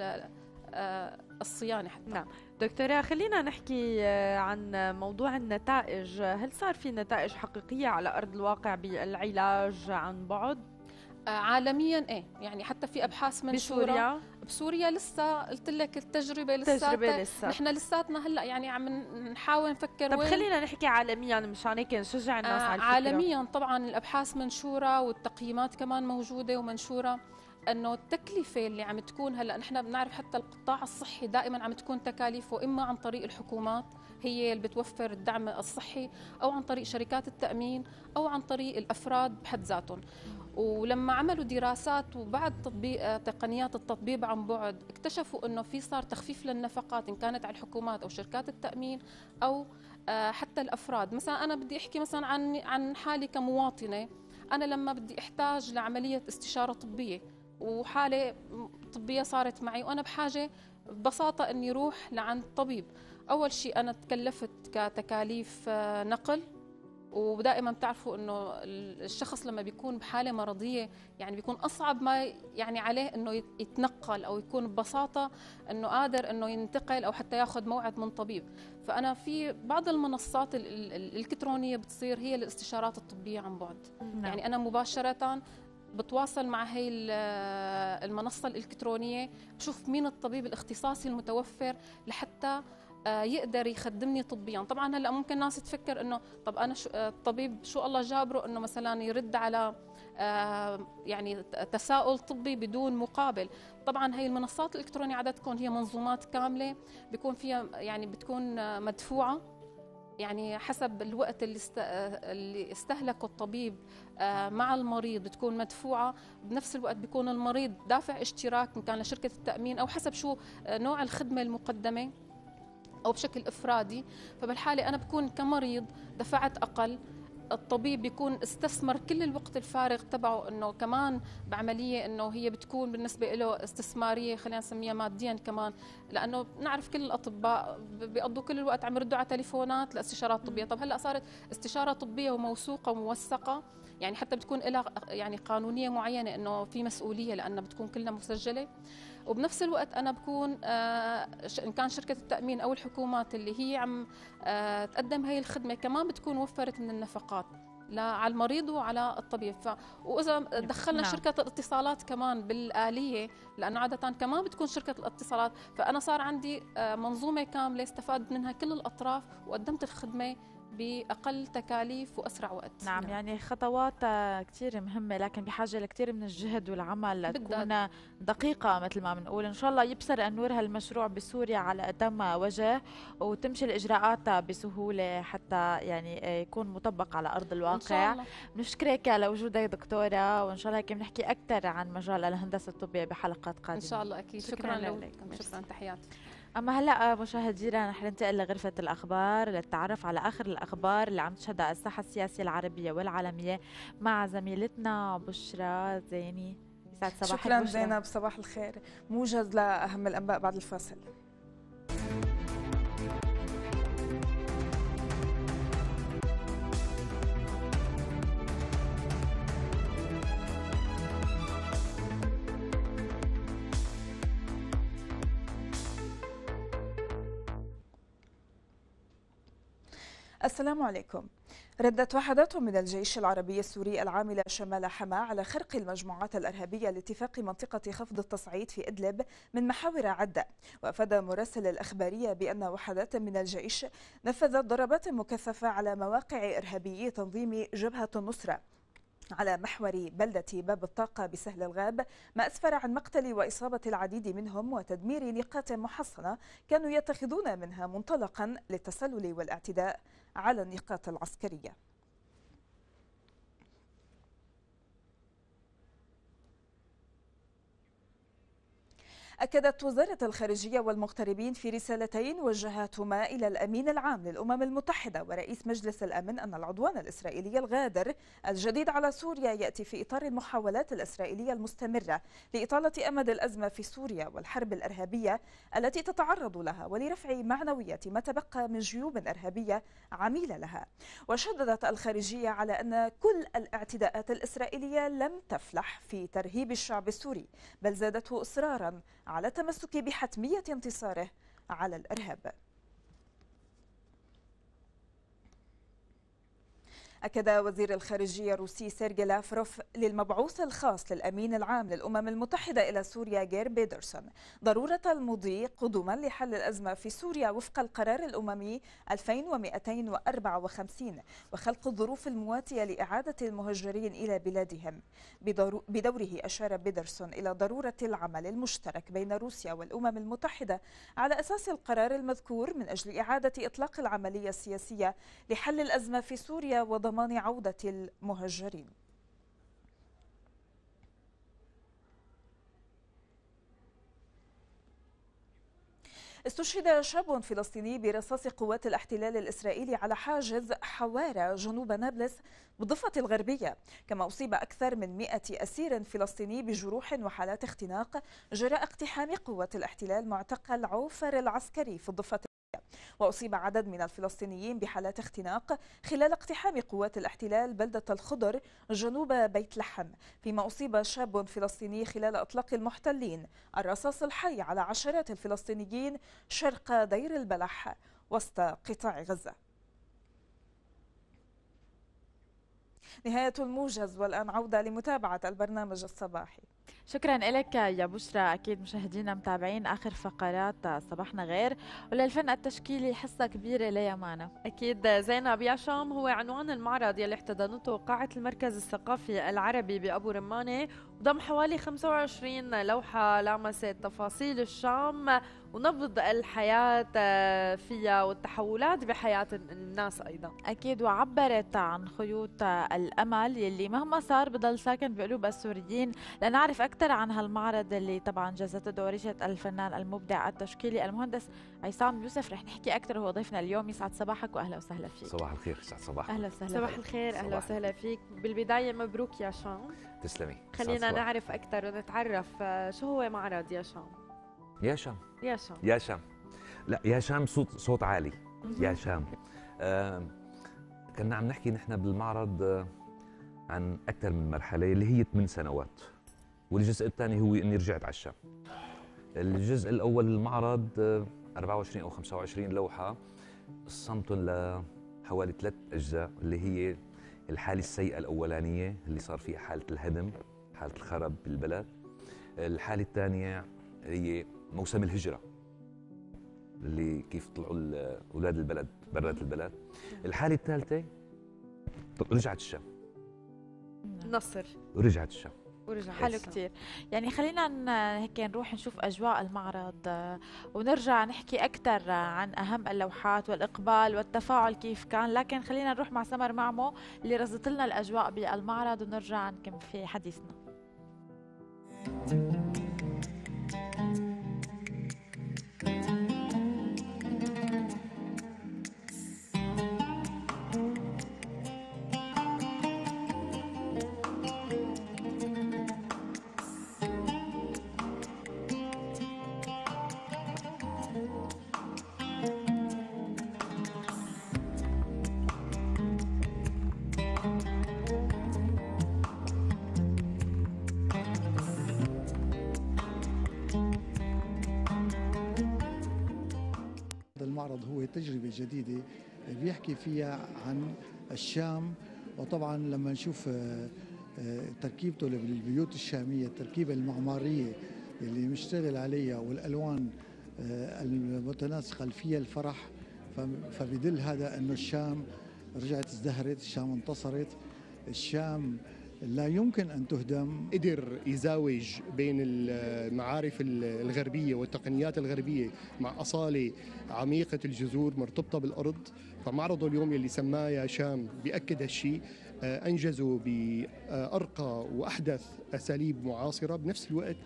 الصيانه حتى. نعم دكتورة، خلينا نحكي عن موضوع النتائج. هل صار في نتائج حقيقية على أرض الواقع بالعلاج عن بعد؟ عالميا ايه، يعني حتى في ابحاث منشوره بسوريا لسه قلت لك التجربة لسه نحن لساتنا هلا يعني عم نحاول نفكر. طب خلينا نحكي عالميا مشان هيك نشجع الناس على الفكرة. عالميا طبعا الابحاث منشورة والتقييمات كمان موجودة ومنشورة، انه التكلفة اللي عم تكون هلا نحن بنعرف حتى القطاع الصحي دائما عم تكون تكاليفه اما عن طريق الحكومات هي اللي بتوفر الدعم الصحي، او عن طريق شركات التأمين، او عن طريق الافراد بحد ذاتهم. ولما عملوا دراسات وبعد تطبيق تقنيات التطبيب عن بعد اكتشفوا انه في صار تخفيف للنفقات ان كانت على الحكومات او شركات التأمين او حتى الافراد. مثلا انا بدي احكي مثلا عن حالي كمواطنة، انا لما بدي احتاج لعملية استشارة طبية وحالة طبية صارت معي وأنا بحاجة ببساطة أني روح لعند طبيب، أول شيء أنا تكلفت كتكاليف نقل، ودائما بتعرفوا أنه الشخص لما بيكون بحالة مرضية يعني بيكون أصعب ما يعني عليه أنه يتنقل أو يكون ببساطة أنه قادر أنه ينتقل أو حتى ياخذ موعد من طبيب. فأنا في بعض المنصات الإلكترونية بتصير هي الاستشارات الطبية عن بعد. يعني أنا مباشرة بتواصل مع هي المنصة الإلكترونية، بشوف مين الطبيب الاختصاصي المتوفر لحتى يقدر يخدمني طبيا. طبعا هلا ممكن ناس تفكر انه طب انا الطبيب شو الله جابره انه مثلا يرد على يعني تساؤل طبي بدون مقابل. طبعا هي المنصات الإلكترونية عادة تكون هي منظومات كاملة بيكون فيها يعني بتكون مدفوعة، يعني حسب الوقت اللي استهلكه الطبيب مع المريض بتكون مدفوعة. بنفس الوقت بيكون المريض دافع اشتراك إن كان لشركة التأمين أو حسب شو نوع الخدمة المقدمة أو بشكل إفرادي. فبالحالة أنا بكون كمريض دفعت أقل، الطبيب بيكون استثمر كل الوقت الفارغ تبعه انه كمان بعمليه انه هي بتكون بالنسبه له استثماريه، خلينا نسميها ماديا كمان، لانه نعرف كل الاطباء بيقضوا كل الوقت عم يردوا على تليفونات لاستشارات طبيه. طب هلا صارت استشاره طبيه وموثوقه وموثقه، يعني حتى بتكون لها يعني قانونيه معينه انه في مسؤوليه لانها بتكون كلها مسجله. وبنفس الوقت انا بكون ان كان شركه التامين او الحكومات اللي هي عم تقدم هي الخدمه كمان بتكون وفرت من النفقات على المريض وعلى الطبيب. واذا دخلنا شركه الاتصالات كمان بالآلية، لانه عاده كمان بتكون شركه الاتصالات، فانا صار عندي منظومه كامله استفاد منها كل الاطراف وقدمت الخدمه بأقل تكاليف وأسرع وقت. نعم يعني خطوات كتير مهمة، لكن بحاجة لكتير من الجهد والعمل لتكون دقيقة مثل ما بنقول. إن شاء الله يبصر النور هالمشروع بسوريا على أتم وجه وتمشي الإجراءات بسهولة حتى يعني يكون مطبق على أرض الواقع. نشكرك لوجودك دكتورة، وإن شاء الله هيك بنحكي أكثر عن مجال الهندسة الطبية بحلقات قادمة إن شاء الله. أكيد. شكرا لكم. شكرا، تحياتي. أما هلأ مشاهدينا رح ننتقل لغرفة الأخبار للتعرف على آخر الأخبار اللي عم تشهدها الساحة السياسية العربية والعالمية مع زميلتنا بشرى زيني. يسعد صباحك. شكرا زينب، صباح الخير. موجز لأهم الأنباء بعد الفاصل. السلام عليكم. ردت وحدات من الجيش العربي السوري العاملة شمال حما على خرق المجموعات الإرهابية لاتفاق منطقة خفض التصعيد في إدلب من محاور عدة. وأفاد مراسل الأخبارية بأن وحدات من الجيش نفذت ضربات مكثفة على مواقع إرهابيي تنظيم جبهة النصرة على محور بلدة باب الطاقة بسهل الغاب، ما أسفر عن مقتل وإصابة العديد منهم وتدمير نقاط محصنة كانوا يتخذون منها منطلقا للتسلل والاعتداء على النقاط العسكرية. أكدت وزارة الخارجية والمغتربين في رسالتين وجهتهما إلى الأمين العام للأمم المتحدة ورئيس مجلس الأمن أن العدوان الإسرائيلي الغادر الجديد على سوريا يأتي في إطار المحاولات الإسرائيلية المستمرة لإطالة أمد الأزمة في سوريا والحرب الإرهابية التي تتعرض لها ولرفع معنوية ما تبقى من جيوب إرهابية عميلة لها. وشددت الخارجية على أن كل الاعتداءات الإسرائيلية لم تفلح في ترهيب الشعب السوري، بل زادته إصرارا على التمسك بحتمية انتصاره على الإرهاب. أكد وزير الخارجية الروسي سيرجي لافروف للمبعوث الخاص للأمين العام للأمم المتحدة إلى سوريا جير بيدرسون ضرورة المضي قدما لحل الأزمة في سوريا وفق القرار الأممي 2254 وخلق الظروف المواتية لإعادة المهجرين إلى بلادهم. بدوره أشار بيدرسون إلى ضرورة العمل المشترك بين روسيا والأمم المتحدة على أساس القرار المذكور من أجل إعادة إطلاق العملية السياسية لحل الأزمة في سوريا وضمان عودة المهجرين. استشهد شاب فلسطيني برصاص قوات الاحتلال الإسرائيلي على حاجز حوارة جنوب نابلس بالضفة الغربية، كما أصيب أكثر من 100 أسير فلسطيني بجروح وحالات اختناق جراء اقتحام قوات الاحتلال معتقل عوفر العسكري في الضفة. وأصيب عدد من الفلسطينيين بحالات اختناق خلال اقتحام قوات الاحتلال بلدة الخضر جنوب بيت لحم، فيما أصيب شاب فلسطيني خلال إطلاق المحتلين الرصاص الحي على عشرات الفلسطينيين شرق دير البلح وسط قطاع غزة. نهاية الموجز، والآن عودة لمتابعة البرنامج الصباحي. شكرا لك يا بشرى. أكيد مشاهدينا متابعين آخر فقرات صباحنا غير، وللفن التشكيلي حصة كبيرة ليمانة. أكيد زينب. يا شام هو عنوان المعرض يلي احتضنته قاعة المركز الثقافي العربي بأبو رمانة، وضم حوالي 25 لوحة لامست تفاصيل الشام ونبض الحياة فيها والتحولات بحياة الناس أيضا. أكيد، وعبرت عن خيوط الأمل يلي مهما صار بضل ساكن بقلوب السوريين. لنعرف أكثر عن هالمعرض اللي طبعا جازته دوريشة الفنان المبدع التشكيلي المهندس عصام يوسف، رح نحكي أكثر وهو ضيفنا اليوم. يسعد صباحك وأهلا وسهلا فيك. صباح الخير. يسعد صباحك. أهلا وسهلا. صباح الخير. أهلا وسهلا فيك. بالبداية مبروك يا شام. تسلمي. خلينا نعرف أكثر ونتعرف شو هو معرض يا شام. يا شام. يا شام. يا شام. لا يا شام صوت عالي. يا شام. كنا عم نحكي نحن بالمعرض عن أكثر من مرحلة اللي هي 8 سنوات، والجزء الثاني هو إني رجعت على الشام. الجزء الأول المعرض 24 أو 25 لوحة قسمتهم لحوالي 3 أجزاء، اللي هي الحالة السيئة الأولانية اللي صار فيها حالة الهدم، حالة الخرب بالبلد. الحالة الثانية هي موسم الهجرة اللي كيف طلعوا أولاد البلد برات البلد. الحالة الثالثة رجعت الشام. نصر. ورجعت الشام. حلو كتير. يعني خلينا هيك نروح نشوف أجواء المعرض ونرجع نحكي أكثر عن أهم اللوحات والإقبال والتفاعل كيف كان، لكن خلينا نروح مع سمر معمو اللي رزت لنا الأجواء بالمعرض ونرجع نكمل في حديثنا. المعرض هو تجربة جديدة بيحكي فيها عن الشام، وطبعا لما نشوف تركيبته للبيوت الشامية، التركيبة المعمارية اللي مشتغل عليها والألوان المتناسقة فيها الفرح، فبدل هذا أنه الشام رجعت ازدهرت، الشام انتصرت، الشام لا يمكن أن تهدم. قدر يزاوج بين المعارف الغربية والتقنيات الغربية مع أصالة عميقة الجذور مرتبطة بالأرض. فمعرضه اليوم يلي سماه يا شام بيأكد هالشيء. أنجزوا بأرقى وأحدث أساليب معاصرة، بنفس الوقت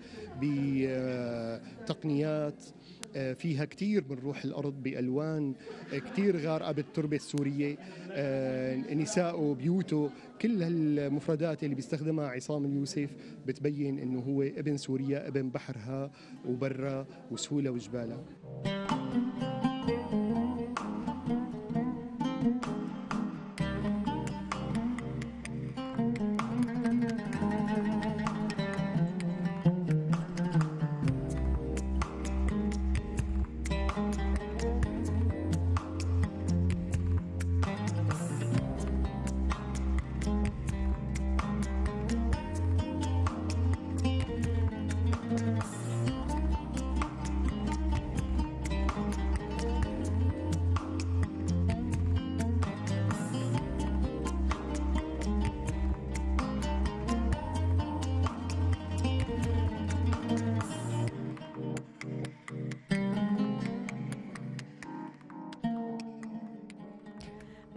بتقنيات فيها كتير من روح الأرض، بألوان كتير غارقة بالتربة السورية، نساءه، بيوته، كل هالمفردات اللي بيستخدمها عصام اليوسف بتبين إنه هو ابن سوريا، ابن بحرها وبرها وسهولة وجبالها.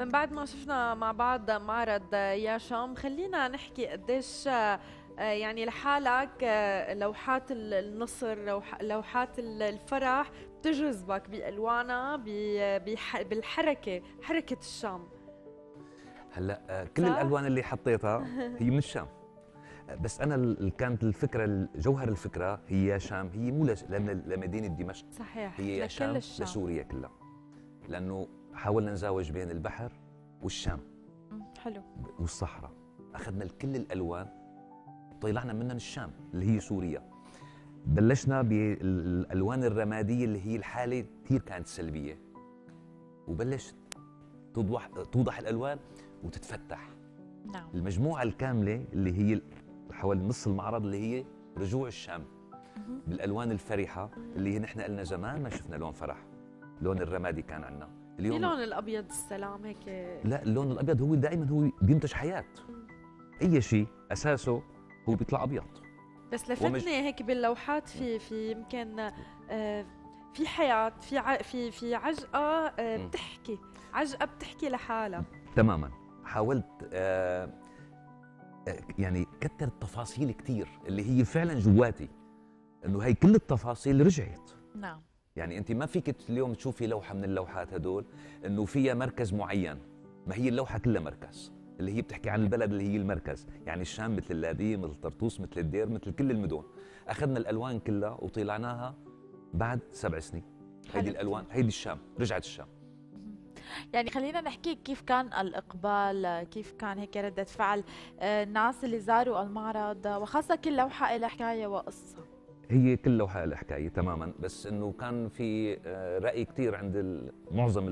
من بعد ما شفنا مع بعض معرض يا شام، خلينا نحكي قديش يعني لحالك لوحات النصر، لوحات الفرح بتجذبك بألوانها، حركة الشام. هلا كل الالوان اللي حطيتها هي من الشام، بس انا كانت الفكره، جوهر الفكره هي يا شام، هي مو لمدينه دمشق، صحيح، هي يا شام لسوريا كلها، لانه حاولنا نزاوج بين البحر والشام. حلو. والصحراء، اخذنا كل الالوان طلعنا منها الشام اللي هي سوريا. بلشنا بالالوان الرماديه اللي هي الحاله كثير كانت سلبيه، وبلشت توضح الالوان وتتفتح. نعم. المجموعه الكامله اللي هي حوالي نص المعرض اللي هي رجوع الشام بالالوان الفرحه اللي هي نحن قلنا زمان ما شفنا لون فرح، لون الرمادي كان عندنا اليوم. في لون الابيض السلام هيك. لا، اللون الابيض هو دائما هو بينتج حياه. اي شيء اساسه هو بيطلع ابيض. بس لفتني هيك باللوحات في يمكن في حياه، في عجقه بتحكي، عجقه بتحكي لحالها. تماما. حاولت يعني كتر التفاصيل كثير اللي هي فعلا جواتي، انه هي كل التفاصيل رجعت. نعم. يعني انت ما فيك اليوم تشوفي لوحه من اللوحات هدول انه فيها مركز معين، ما هي اللوحه كلها مركز، اللي هي بتحكي عن البلد اللي هي المركز، يعني الشام مثل اللابيه، مثل طرطوس، مثل الدير، مثل كل المدن. اخذنا الالوان كلها وطلعناها بعد 7 سنين. هيدي الالوان، هيدي الشام، رجعت الشام. يعني خلينا نحكي كيف كان الإقبال، كيف كان هيك ردة فعل الناس اللي زاروا المعرض، وخاصة كل لوحة لها حكاية وقصة. هي كل لوحة لها حكاية تماما، بس إنه كان في رأي كثير عند معظم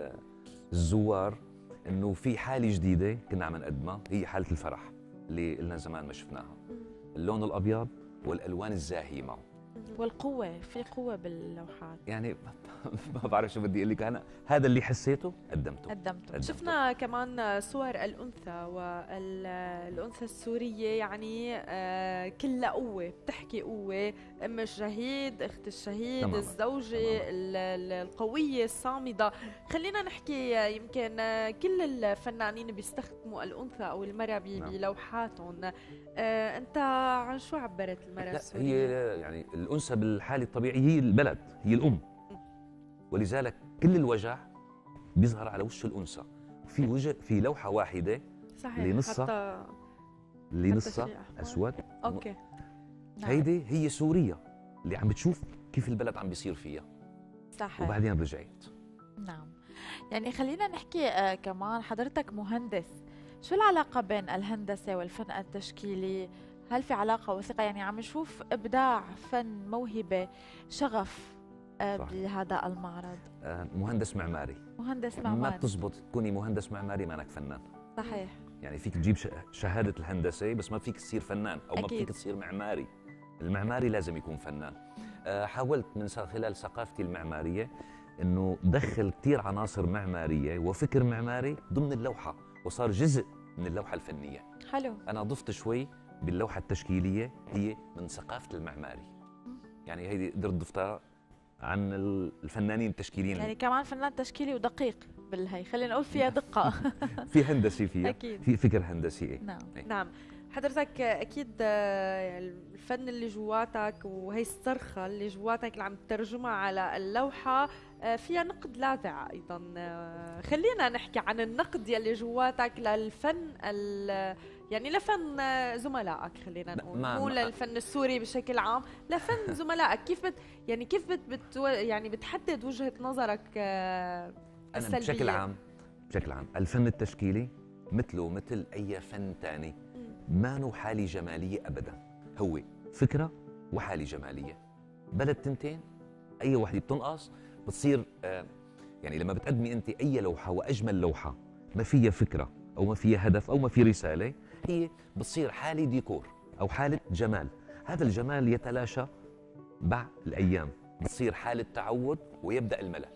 الزوار إنه في حالة جديدة كنا عم نقدمها، هي حالة الفرح اللي قلنا زمان ما شفناها. اللون الأبيض والألوان الزاهية معه، والقوة، في قوة باللوحات. يعني ما بعرف شو بدي اقول لك، انا هذا اللي حسيته قدمته. شفنا كمان صور الانثى، والانثى السوريه يعني كلها قوه، بتحكي قوه، ام الشهيد، اخت الشهيد، تمام. الزوجه القويه الصامده. خلينا نحكي يمكن كل الفنانين بيستخدموا الانثى او المراه بلوحاتهم. انت عن شو عبرت المراه السوريه؟ هي يعني الانثى بالحاله الطبيعيه هي البلد، هي الام، ولذلك كل الوجع بيظهر على وش الانثى. في وجه في لوحه واحده صحيح، اللي نصها اسود. اوكي. هيدي هي سوريا اللي عم بتشوف كيف البلد عم بيصير فيها. صحيح. وبعدين رجعت. نعم. يعني خلينا نحكي كمان، حضرتك مهندس، شو العلاقة بين الهندسة والفن التشكيلي؟ هل في علاقة وثيقة؟ يعني عم نشوف إبداع، فن، موهبة، شغف بهذا المعرض. مهندس معماري. مهندس معماري ما بتزبط تكوني مهندس معماري مانك فنان. صحيح. يعني فيك تجيب شهادة الهندسة بس ما فيك تصير فنان، أو ما فيك تصير معماري. المعماري لازم يكون فنان. حاولت من خلال ثقافتي المعمارية إنه دخل كثير عناصر معمارية وفكر معماري ضمن اللوحة، وصار جزء من اللوحة الفنية. حلو. أنا ضفت شوي باللوحة التشكيلية، هي من ثقافة المعماري. يعني هيدي قدرت ضفتها عن الفنانين التشكيليين. يعني كمان فنان تشكيلي ودقيق بالهي، خلينا نقول فيها دقة. في هندسي فيها. أكيد. في فكر هندسي. نعم. نعم. حضرتك اكيد الفن اللي جواتك وهي الصرخه اللي جواتك اللي عم تترجمها على اللوحه فيها نقد لاذع ايضا. خلينا نحكي عن النقد يلي جواتك للفن، يعني لفن زملائك، خلينا نقول مو للفن السوري بشكل عام، لفن زملائك. كيف يعني كيف يعني بتحدد وجهة نظرك السلبية؟ أنا بشكل عام الفن التشكيلي مثله مثل أي فن ثاني، ما له حالة جمالية أبدا، هو فكرة وحالة جمالية. بلد تنتين أي وحدة بتنقص بتصير يعني لما بتقدمي أنت أي لوحة، وأجمل لوحة ما فيها فكرة أو ما فيها هدف أو ما في رسالة، هي بتصير حالة ديكور أو حالة جمال. هذا الجمال يتلاشى بعد الأيام، بتصير حالة تعود ويبدأ الملل.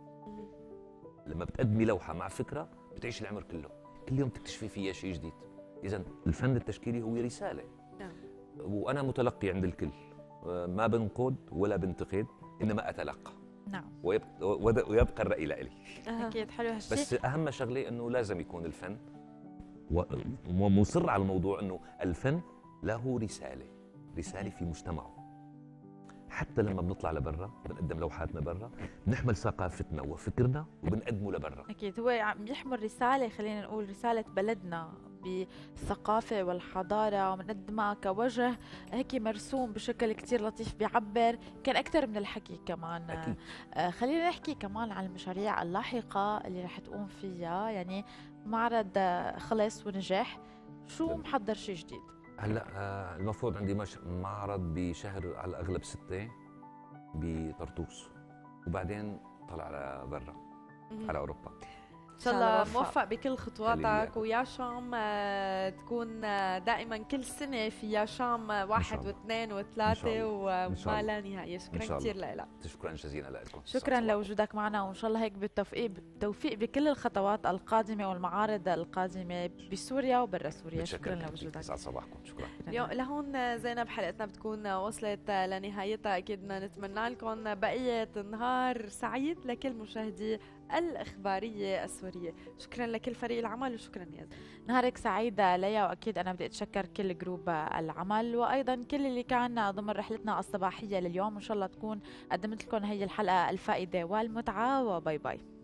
لما بتقدمي لوحة مع فكرة بتعيش العمر كله، كل يوم تكتشفي فيها شيء جديد. إذا الفن التشكيلي هو رسالة. نعم. وأنا متلقي عند الكل، ما بنقد ولا بنتقد، إنما أتلقى. نعم. ويبقى الرأي لإلي. أكيد حلو هالشيء. بس أهم شغلة إنه لازم يكون الفن، ومصر على الموضوع إنه الفن له رسالة في مجتمعه. حتى لما بنطلع لبرا بنقدم لوحاتنا برا، بنحمل ثقافتنا وفكرنا وبنقدمه لبرا. أكيد هو عم يحمل رسالة، خلينا نقول رسالة بلدنا بالثقافة والحضارة، وبنقدمها كوجه هيك مرسوم بشكل كتير لطيف بيعبر كان أكثر من الحكي كمان. أكيد. خلينا نحكي كمان عن المشاريع اللاحقة اللي رح تقوم فيها، يعني معرض خلص ونجح، شو محضر شيء جديد؟ هلا المفروض عندي معرض بشهر على الاغلب 6 بطرطوس، وبعدين طلع على برا على اوروبا. ان شاء الله موفق بكل خطواتك، ويا شام تكون دائما كل سنه في يا شام 1 و2 و3 وما لا نهايه. شكرا كثير لك. شكرا جزيلا لكم. شكرا لوجودك معنا، وان شاء الله هيك بالتوفيق بكل الخطوات القادمه والمعارض القادمه بسوريا وبرا سوريا. شكرا لوجودك. يسعد صباحكم. شكرا. لهون زينب حلقتنا بتكون وصلت لنهايتها. اكيد بدنا نتمنى لكم بقيه نهار سعيد لكل مشاهدي الإخبارية السورية. شكرا لكل فريق العمل وشكرا نياز. نهارك سعيد ليا، وأكيد أنا بدي أتشكر كل جروب العمل، وأيضا كل اللي كان ضمن رحلتنا الصباحية لليوم. إن شاء الله تكون قدمت لكم هي الحلقة الفائدة والمتعة، وباي باي.